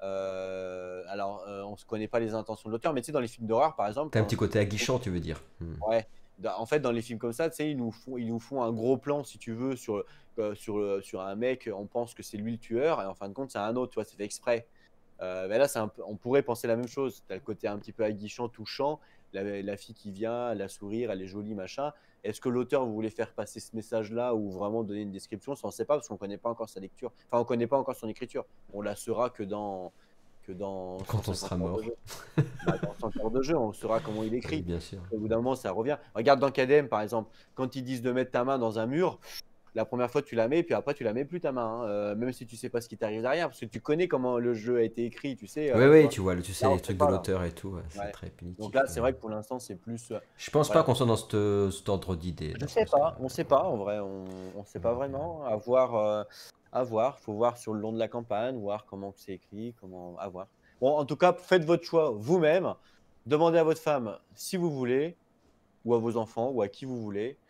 Alors, on ne se connaît pas les intentions de l'auteur, mais tu sais, dans les films d'horreur, par exemple, T'as un quand petit côté aguichant, tu veux dire. Hmm. ouais, en fait, dans les films comme ça, tu sais, ils nous font un gros plan, si tu veux, sur un mec, on pense que c'est lui le tueur et en fin de compte, c'est un autre, tu vois? C'est fait exprès. Bah, là, c'est un peu on pourrait penser la même chose. Tu as le côté un petit peu aguichant, touchant, la fille qui vient, elle a sourire, elle est jolie, machin. Est-ce que l'auteur voulait faire passer ce message-là ou vraiment donner une description? Ça, on ne sait pas parce qu'on ne connaît pas encore sa lecture. Enfin, on ne connaît pas encore son écriture. On la saura que dans Quand on 150 sera heures de mort. jeu. Bah, dans 100 heures de jeu, on saura comment il Oui, écrit. bien sûr. Au bout d'un moment, ça revient. Regarde dans KDM, par exemple, quand ils disent de mettre ta main dans un mur, la première fois, tu la mets, puis après, tu la mets plus ta main, hein, même si tu sais pas ce qui t'arrive derrière, parce que tu connais comment le jeu a été écrit, tu sais, Oui, tu oui, vois? tu vois, tu sais, Là, on les sait trucs de pas, là. l'auteur et tout, ouais, c'est Ouais. très Donc punitif. là, c'est vrai que pour l'instant, c'est plus, Je pense pas voilà. qu'on soit dans cet ordre d'idée, Je là. Je sais pense que. pas, on sait pas en vrai, on sait pas vraiment. À voir, à voir. Faut voir sur le long de la campagne, voir comment que c'est écrit, comment à voir. Bon, en tout cas, faites votre choix vous-même. Demandez à votre femme si vous voulez, ou à vos enfants, ou à qui vous voulez.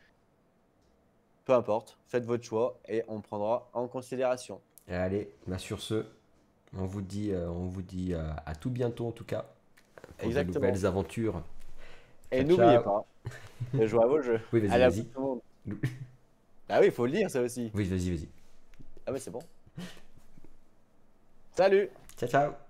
Peu importe, faites votre choix et on prendra en considération. Allez, bah sur ce, on vous dit à tout bientôt en tout cas, pour de Exactement. nouvelles aventures. Et Ciao, n'oubliez ciao. pas, jouez à vos jeux. Oui, vas-y, Allez, à plus vas-y. tout le monde. Ah oui, il faut le dire ça aussi. Oui, vas-y, vas-y. Ah ouais, c'est bon. Salut! Ciao, ciao.